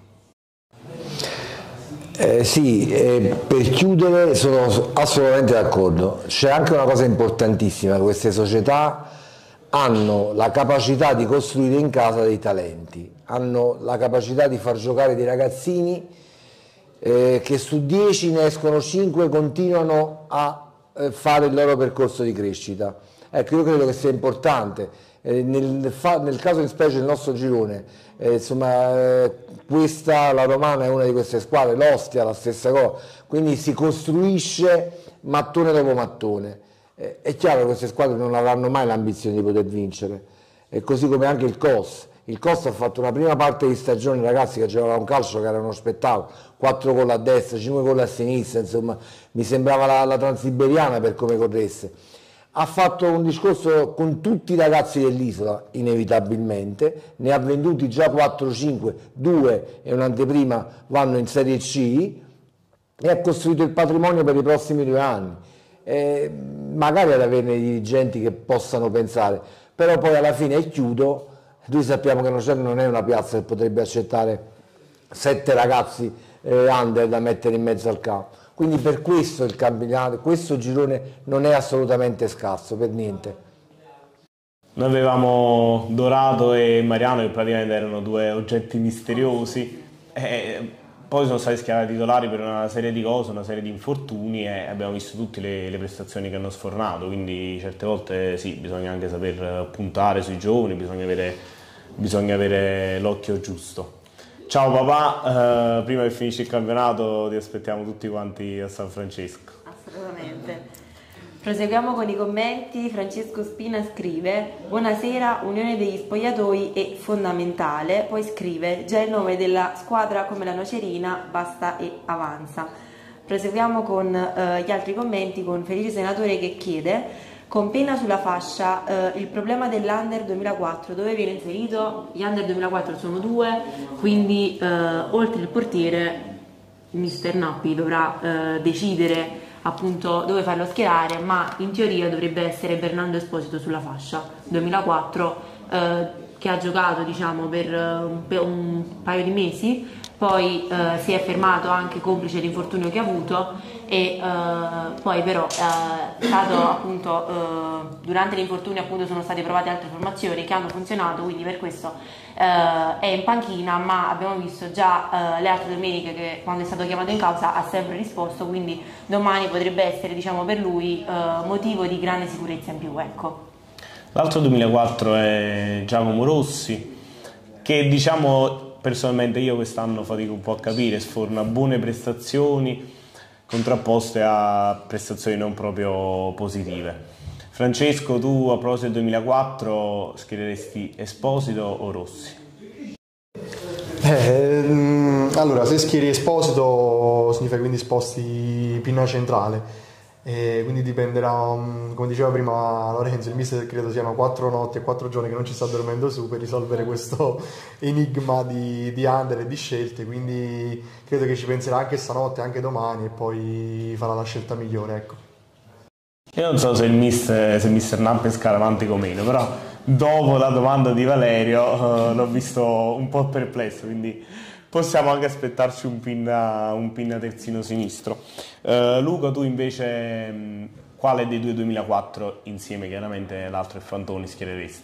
Eh, sì, eh, per chiudere sono assolutamente d'accordo. C'è anche una cosa importantissima: queste società hanno la capacità di costruire in casa dei talenti, hanno la capacità di far giocare dei ragazzini eh, che su dieci ne escono cinque, continuano a eh, fare il loro percorso di crescita. Ecco, io credo che sia importante. Eh, nel, fa, nel caso in specie del nostro girone, eh, insomma, eh, questa, la Romana è una di queste squadre, l'Ostia la stessa cosa, quindi si costruisce mattone dopo mattone. Eh, è chiaro che queste squadre non avranno mai l'ambizione di poter vincere, e così come anche il C O S. Il C O S ha fatto una prima parte di stagione, ragazzi, che giocava un calcio che era uno spettacolo, quattro gol a destra, cinque gol a sinistra, insomma mi sembrava la, la Transiberiana per come corresse. Ha fatto un discorso con tutti i ragazzi dell'isola, inevitabilmente, ne ha venduti già quattro cinque, due e un'anteprima vanno in Serie C, e ha costruito il patrimonio per i prossimi due anni. Eh, magari ad averne i dirigenti che possano pensare, però poi alla fine, e chiudo, noi sappiamo che Nocera non è una piazza che potrebbe accettare sette ragazzi eh, under da mettere in mezzo al campo. Quindi per questo il campionato, questo girone non è assolutamente scarso, per niente. Noi avevamo Dorato e Mariano, che praticamente erano due oggetti misteriosi, e poi sono stati schierati titolari per una serie di cose, una serie di infortuni, e abbiamo visto tutte le, le prestazioni che hanno sfornato, quindi certe volte sì, bisogna anche saper puntare sui giovani, bisogna avere, bisogna avere l'occhio giusto. Ciao papà, eh, prima che finisce il campionato ti aspettiamo tutti quanti a San Francesco. Assolutamente. Proseguiamo con i commenti. Francesco Spina scrive: buonasera, unione degli spogliatoi è fondamentale. Poi scrive: già il nome della squadra come la Nocerina basta e avanza. Proseguiamo con eh, gli altri commenti, con Felice Senatore che chiede: con Penna sulla fascia, eh, il problema dell'Under duemilaquattro dove viene inserito? Gli Under duemilaquattro sono due, quindi eh, oltre il portiere mister Nappi dovrà eh, decidere appunto dove farlo schierare, ma in teoria dovrebbe essere Bernardo Esposito sulla fascia duemilaquattro, eh, che ha giocato diciamo per, per un paio di mesi, poi eh, si è fermato anche complice l'infortunio che ha avuto, e eh, poi però è stato appunto eh, durante l'infortunio appunto sono state provate altre formazioni che hanno funzionato, quindi per questo eh, è in panchina, ma abbiamo visto già eh, le altre domeniche che quando è stato chiamato in causa ha sempre risposto, quindi domani potrebbe essere diciamo per lui eh, motivo di grande sicurezza in più, ecco. L'altro duemilaquattro è Giacomo Rossi, che diciamo personalmente io quest'anno fatico un po' a capire, sforna buone prestazioni contrapposte a prestazioni non proprio positive. Francesco, tu a proposito del duemilaquattro schiereresti Esposito o Rossi? Eh, allora, se schieri Esposito significa quindi sposti pinna centrale, e quindi dipenderà, come diceva prima Lorenzo, il mister credo siano quattro notti e quattro giorni che non ci sta dormendo su per risolvere questo enigma di, di under e di scelte, quindi credo che ci penserà anche stanotte, anche domani, e poi farà la scelta migliore, ecco. Io non so se il mister, se il mister Nappi è scaramantico o meno, però dopo la domanda di Valerio uh, l'ho visto un po' perplesso, quindi possiamo anche aspettarci un pinna, un pinna terzino sinistro. Uh, Luca, tu invece mh, quale dei due duemilaquattro, insieme chiaramente l'altro è Fantoni, schiereresti?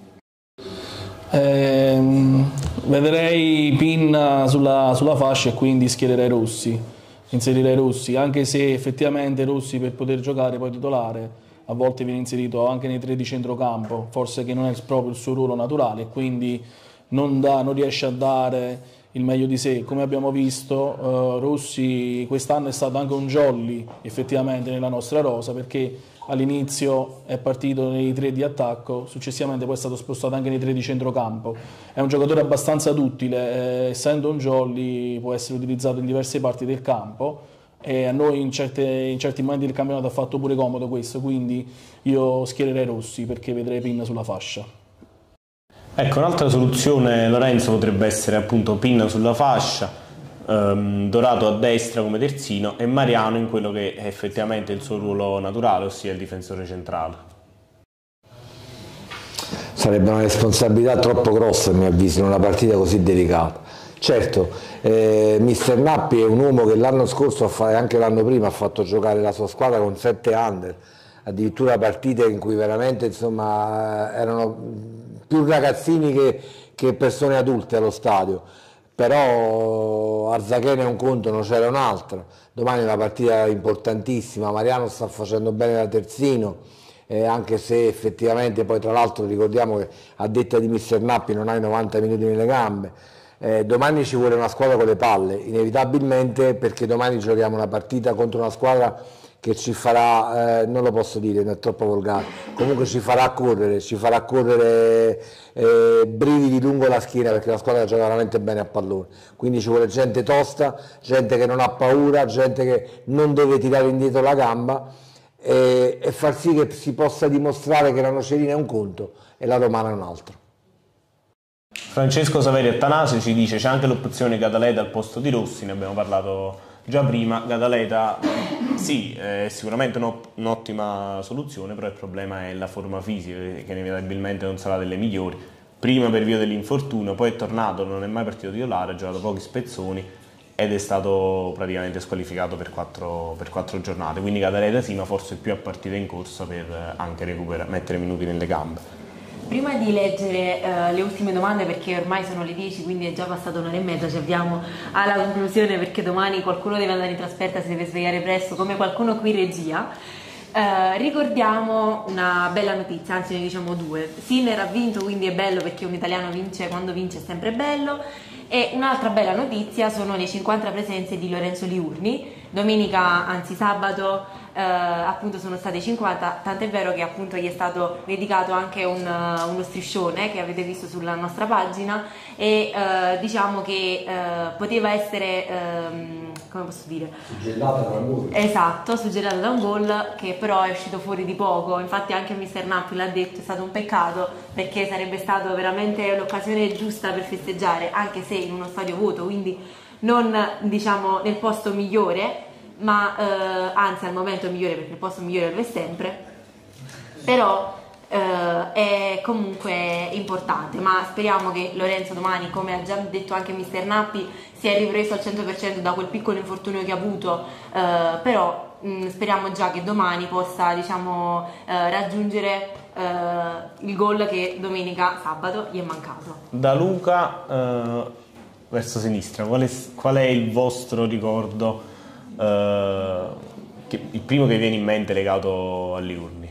Eh, vedrei Pinna sulla, sulla fascia e quindi schiererei Rossi, inserirei Rossi, anche se effettivamente Rossi per poter giocare poi titolare a volte viene inserito anche nei tre di centrocampo, forse che non è proprio il suo ruolo naturale, quindi non, dà, non riesce a dare il meglio di sé. Come abbiamo visto, uh, Rossi quest'anno è stato anche un jolly effettivamente nella nostra rosa, perché all'inizio è partito nei tre di attacco, successivamente poi è stato spostato anche nei tre di centrocampo. È un giocatore abbastanza duttile, eh, essendo un jolly può essere utilizzato in diverse parti del campo, e a noi in, certe, in certi momenti del campionato ha fatto pure comodo questo, quindi io schiererei Rossi perché vedrei Pinna sulla fascia. Ecco, un'altra soluzione, Lorenzo, potrebbe essere appunto Pinna sulla fascia, ehm, Dorato a destra come terzino e Mariano in quello che è effettivamente il suo ruolo naturale, ossia il difensore centrale. Sarebbe una responsabilità troppo grossa, a mio avviso, in una partita così delicata. Certo, eh, mister Nappi è un uomo che l'anno scorso e anche l'anno prima ha fatto giocare la sua squadra con sette under, addirittura partite in cui veramente insomma, erano più ragazzini che, che persone adulte allo stadio, però Arzachene è un conto, non c'era un altro. Domani è una partita importantissima, Mariano sta facendo bene da terzino, eh, anche se effettivamente poi tra l'altro ricordiamo che a detta di mister Nappi non hai novanta minuti nelle gambe. Eh, domani ci vuole una squadra con le palle, inevitabilmente, perché domani giochiamo una partita contro una squadra che ci farà, eh, non lo posso dire, non è troppo volgare, comunque ci farà correre, ci farà correre eh, brividi lungo la schiena, perché la squadra gioca veramente bene a pallone, quindi ci vuole gente tosta, gente che non ha paura, gente che non deve tirare indietro la gamba e, e far sì che si possa dimostrare che la Nocerina è un conto e la Romana è un altro. Francesco Saveri Attanasio ci dice c'è anche l'opzione Gadaleta al posto di Rossi, ne abbiamo parlato già prima. Gadaleta sì, è sicuramente un'ottima soluzione, però il problema è la forma fisica, che inevitabilmente non sarà delle migliori. Prima per via dell'infortunio, poi è tornato, non è mai partito titolare, ha giocato pochi spezzoni ed è stato praticamente squalificato per quattro, per quattro giornate, quindi Gadaleta sì, ma forse più a partita in corsa per anche recuperare, mettere minuti nelle gambe. Prima di leggere uh, le ultime domande, perché ormai sono le dieci, quindi è già passata un'ora e mezza, ci avviamo alla conclusione perché domani qualcuno deve andare in trasferta, si deve svegliare presto, come qualcuno qui in regia. Uh, ricordiamo una bella notizia, anzi ne diciamo due. Sinner ha vinto, quindi è bello perché un italiano vince, quando vince è sempre bello. E un'altra bella notizia sono le cinquanta presenze di Lorenzo Liurni. Domenica, anzi sabato, Uh, appunto sono state cinquanta, tant'è vero che appunto gli è stato dedicato anche un, uh, uno striscione che avete visto sulla nostra pagina e uh, diciamo che uh, poteva essere um, come posso dire? Suggellata da un gol. Esatto, suggellata da un gol che però è uscito fuori di poco, infatti anche mister Nappi l'ha detto, è stato un peccato perché sarebbe stata veramente l'occasione giusta per festeggiare, anche se in uno stadio vuoto, quindi non diciamo nel posto migliore, ma eh, anzi al momento migliore, perché il posto migliore lo è sempre, però eh, è comunque importante. Ma speriamo che Lorenzo domani, come ha già detto anche mister Nappi, sia ripreso al cento per cento da quel piccolo infortunio che ha avuto, eh, però mh, speriamo già che domani possa diciamo eh, raggiungere eh, il gol che domenica, sabato, gli è mancato. Da Luca eh, verso sinistra, qual è, qual è il vostro ricordo? Uh, che, il primo che viene in mente legato a Liurni?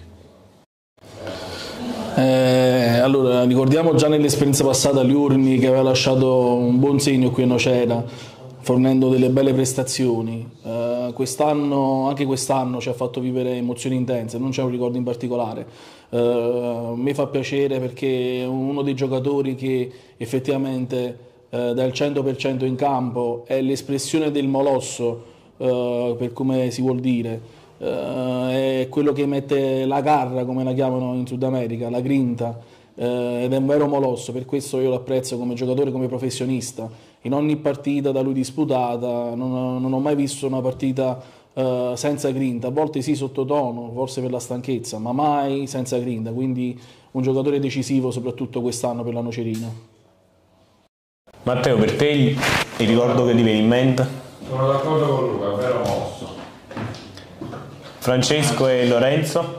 Eh, allora, ricordiamo già nell'esperienza passata Liurni che aveva lasciato un buon segno qui a Nocera, fornendo delle belle prestazioni. Uh, quest'anno, anche quest'anno ci ha fatto vivere emozioni intense, non c'è un ricordo in particolare. Uh, mi fa piacere perché è uno dei giocatori che effettivamente eh, dal cento per cento in campo, è l'espressione del molosso, eh, per come si vuol dire, eh, è quello che mette la garra, come la chiamano in Sud America, la grinta, eh, ed è un vero molosso. Per questo io lo apprezzo come giocatore, come professionista. In ogni partita da lui disputata non ho, non ho mai visto una partita Uh, senza grinta, a volte sì sottotono, forse per la stanchezza, ma mai senza grinta, quindi un giocatore decisivo soprattutto quest'anno per la Nocerina. Matteo, per te il, il ricordo che ti viene in mente? Sono d'accordo con Luca, vero mosso. Francesco e Lorenzo?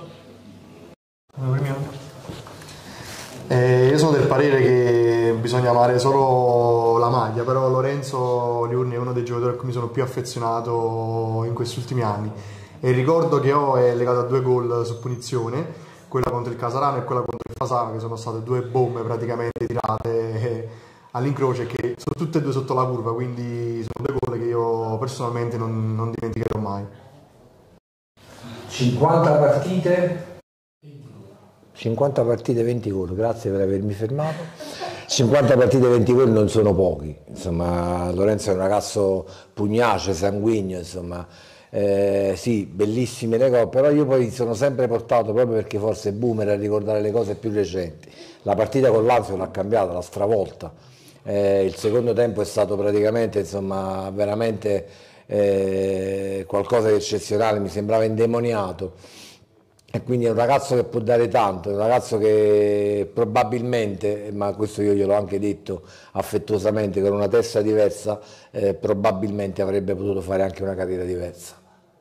Eh, io sono del parere che bisogna amare solo la maglia, però Lorenzo Liurni è uno dei giocatori a cui mi sono più affezionato in questi ultimi anni, e il ricordo che ho è legato a due gol su punizione, quella contro il Casarano e quella contro il Fasano, che sono state due bombe praticamente tirate all'incrocio e che sono tutte e due sotto la curva, quindi sono due gol che io personalmente non, non dimenticherò mai. cinquanta partite cinquanta partite, venti gol, grazie per avermi fermato. cinquanta partite, venti gol non sono pochi, insomma. Lorenzo è un ragazzo pugnace, sanguigno, insomma. Eh, sì, bellissime le cose, però io poi sono sempre portato, proprio perché forse è boomer, a ricordare le cose più recenti. La partita con l'Anzio l'ha cambiata, l'ha stravolta. Eh, il secondo tempo è stato praticamente, insomma, veramente eh, qualcosa di eccezionale, mi sembrava indemoniato. E quindi è un ragazzo che può dare tanto, è un ragazzo che probabilmente, ma questo io gliel'ho anche detto affettuosamente, con una testa diversa, eh, probabilmente avrebbe potuto fare anche una carriera diversa.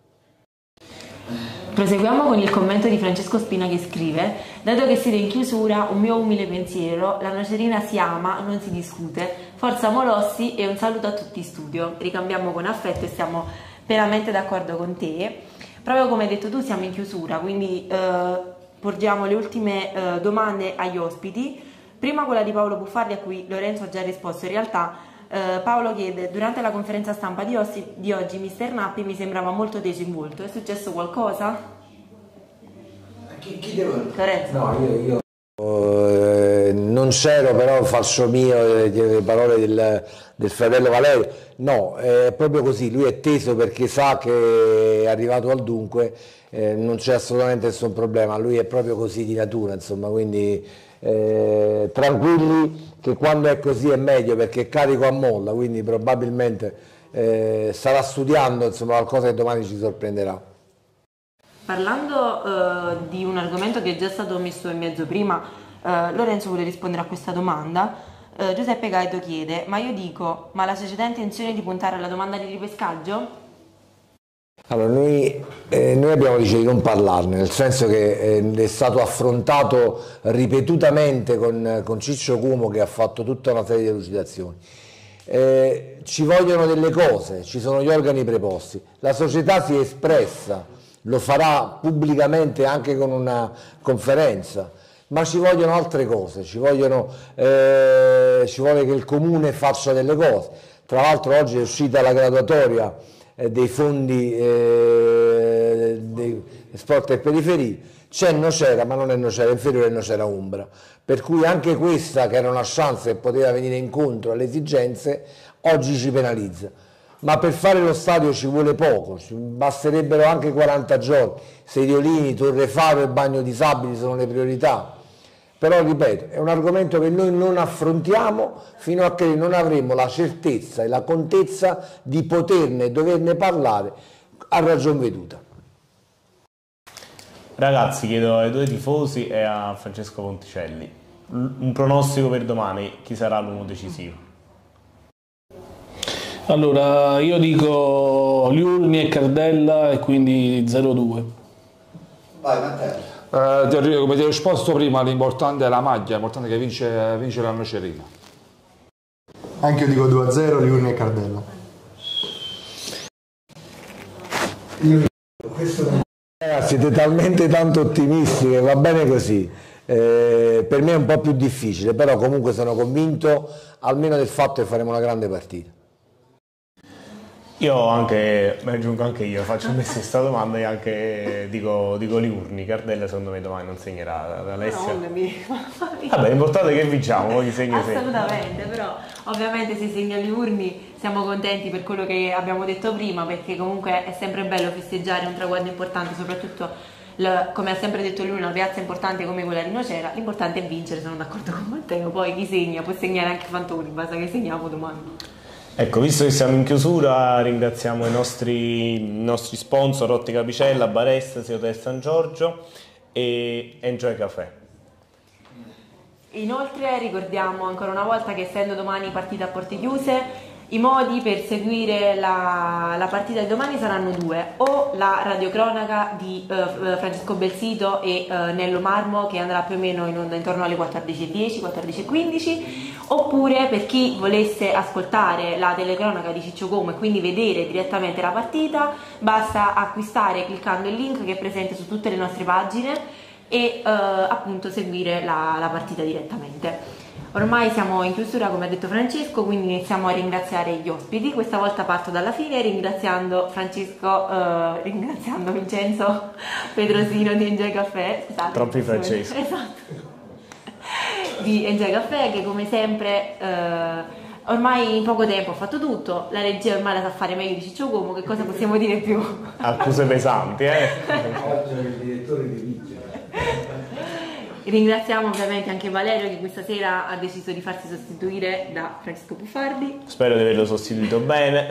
Proseguiamo con il commento di Francesco Spina che scrive: dato che siete in chiusura, un mio umile pensiero, la Nocerina si ama, non si discute, forza Molossi e un saluto a tutti in studio. Ricambiamo con affetto e siamo pienamente d'accordo con te. Proprio come hai detto tu, siamo in chiusura, quindi eh, porgiamo le ultime eh, domande agli ospiti. Prima quella di Paolo Buffardi, a cui Lorenzo ha già risposto. In realtà eh, Paolo chiede: durante la conferenza stampa di, ossi, di oggi mister Nappi mi sembrava molto teso in volto, è successo qualcosa? Chi, chi devo... Lorenzo? No, io... io... Uh, non c'ero, però faccio mio le parole del, del fratello Valerio. No, è proprio così, lui è teso perché sa che è arrivato al dunque, eh, non c'è assolutamente nessun problema, lui è proprio così di natura, insomma, quindi eh, tranquilli che quando è così è meglio, perché è carico a molla, quindi probabilmente eh, starà studiando, insomma, qualcosa che domani ci sorprenderà. Parlando eh, di un argomento che è già stato messo in mezzo prima, eh, Lorenzo vuole rispondere a questa domanda. eh, Giuseppe Gaeto chiede: ma io dico, ma la società ha intenzione di puntare alla domanda di ripescaggio? Allora, noi, eh, noi abbiamo deciso di non parlarne, nel senso che eh, è stato affrontato ripetutamente con, con Ciccio Cuomo, che ha fatto tutta una serie di elucidazioni. Eh, ci vogliono delle cose, ci sono gli organi preposti, la società si è espressa, lo farà pubblicamente anche con una conferenza, ma ci vogliono altre cose, ci, vogliono, eh, ci vuole che il comune faccia delle cose. Tra l'altro oggi è uscita la graduatoria eh, dei fondi eh, dei sport e periferie, c'è Nocera, ma non è Nocera Inferiore, è Nocera Umbra, per cui anche questa, che era una chance che poteva venire incontro alle esigenze, oggi ci penalizza. Ma per fare lo stadio ci vuole poco, ci basterebbero anche quaranta giorni, Sediolini, Torrefaro e Bagno di Sabili sono le priorità. Però ripeto, è un argomento che noi non affrontiamo fino a che non avremo la certezza e la contezza di poterne e doverne parlare a ragion veduta. Ragazzi, chiedo ai due tifosi e a Francesco Ponticelli un pronostico per domani: chi sarà l'uomo decisivo? Allora, io dico Liurni e Cardella, e quindi zero due. Vai Matteo. Eh, come ti ho risposto prima, l'importante è la maglia, l'importante è che vince, vince la Nocerina. Anche io dico due a zero, Liurni e Cardella. Eh, siete talmente tanto ottimisti che va bene così. Eh, per me è un po' più difficile, però comunque sono convinto almeno del fatto che faremo una grande partita. Io anche, mi aggiungo anche io, faccio a me questa domanda e anche dico, dico Liurni. Cardella secondo me domani non segnerà ad Alessia. No, mi... Vabbè, l'importante è che vinciamo, poi segna assolutamente, però ovviamente se segna Liurni siamo contenti per quello che abbiamo detto prima, perché comunque è sempre bello festeggiare un traguardo importante, soprattutto l- come ha sempre detto lui, una piazza importante come quella di Nocera. L'importante è vincere, sono d'accordo con Matteo, poi chi segna può segnare anche Fantoni, basta che segniamo domani. Ecco, visto che siamo in chiusura, ringraziamo i nostri, i nostri sponsor Ottica Picella, Baresta, Hotel San Giorgio e Enjoy Café. Inoltre ricordiamo ancora una volta che essendo domani partita a porte chiuse, i modi per seguire la, la partita di domani saranno due: o la radiocronaca di eh, Francesco Belsito e eh, Nello Marmo, che andrà più o meno in onda intorno alle quattordici e dieci, quattordici e quindici, oppure per chi volesse ascoltare la telecronaca di Ciccio Como e quindi vedere direttamente la partita, basta acquistare cliccando il link che è presente su tutte le nostre pagine e eh, appunto seguire la, la partita direttamente. Ormai siamo in chiusura, come ha detto Francesco, quindi iniziamo a ringraziare gli ospiti. Questa volta parto dalla fine ringraziando Francesco, eh, ringraziando Vincenzo Pedrosino di Enjoy Café. Scusate, Troppi Francesco. Esatto. Di Enjoy Café, che come sempre eh, ormai in poco tempo ha fatto tutto. La regia ormai la sa fare meglio di Ciccio Como, che cosa possiamo dire più? Accuse pesanti, eh? Il direttore di Vigile. Ringraziamo ovviamente anche Valerio, che questa sera ha deciso di farsi sostituire da Francesco Puffardi. Spero di averlo sostituito bene.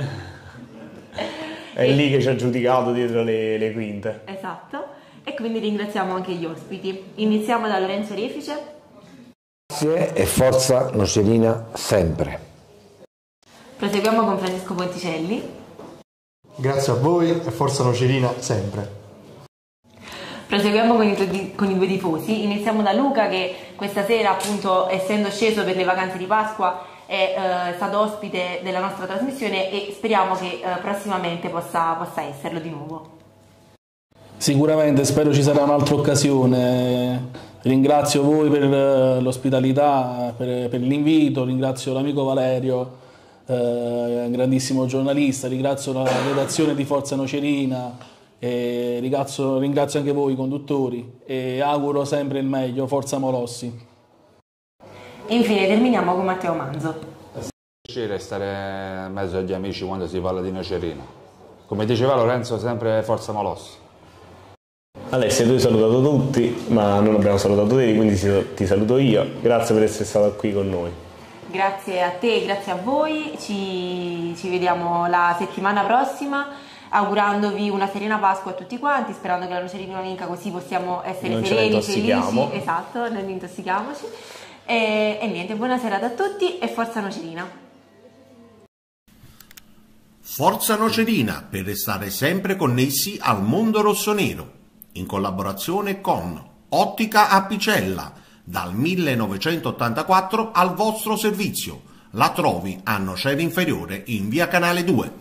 È e... lì che ci ha giudicato dietro le, le quinte. Esatto. E quindi ringraziamo anche gli ospiti. Iniziamo da Lorenzo Refice. Grazie e forza Nocerina sempre. Proseguiamo con Francesco Ponticelli. Grazie a voi e forza Nocerina sempre. Proseguiamo con i, con i due tifosi. Iniziamo da Luca, che questa sera, appunto, essendo sceso per le vacanze di Pasqua, è eh, stato ospite della nostra trasmissione e speriamo che eh, prossimamente possa, possa esserlo di nuovo. Sicuramente, spero ci sarà un'altra occasione. Ringrazio voi per l'ospitalità, per, per l'invito, ringrazio l'amico Valerio, eh, un grandissimo giornalista, ringrazio la redazione di Forza Nocerina. E ringrazio, ringrazio anche voi conduttori e auguro sempre il meglio, forza Molossi. E infine terminiamo con Matteo Manzo. È un piacere stare in mezzo agli amici quando si parla di Nocerina. Come diceva Lorenzo, sempre forza Molossi. Alessia, tu hai salutato tutti, ma non abbiamo salutato te, quindi ti saluto io. Grazie per essere stato qui con noi. Grazie a te, grazie a voi, ci, ci vediamo la settimana prossima, augurandovi una serena Pasqua a tutti quanti, sperando che la Nocerina non vinca, così possiamo essere non sereni, felici, esatto, non intossichiamoci. E, e niente, buona serata a tutti e forza Nocerina. Forza Nocerina, per restare sempre connessi al mondo rossonero, in collaborazione con Ottica Apicella, dal millenovecentottantaquattro al vostro servizio. La trovi a Nocera Inferiore in via Canale due.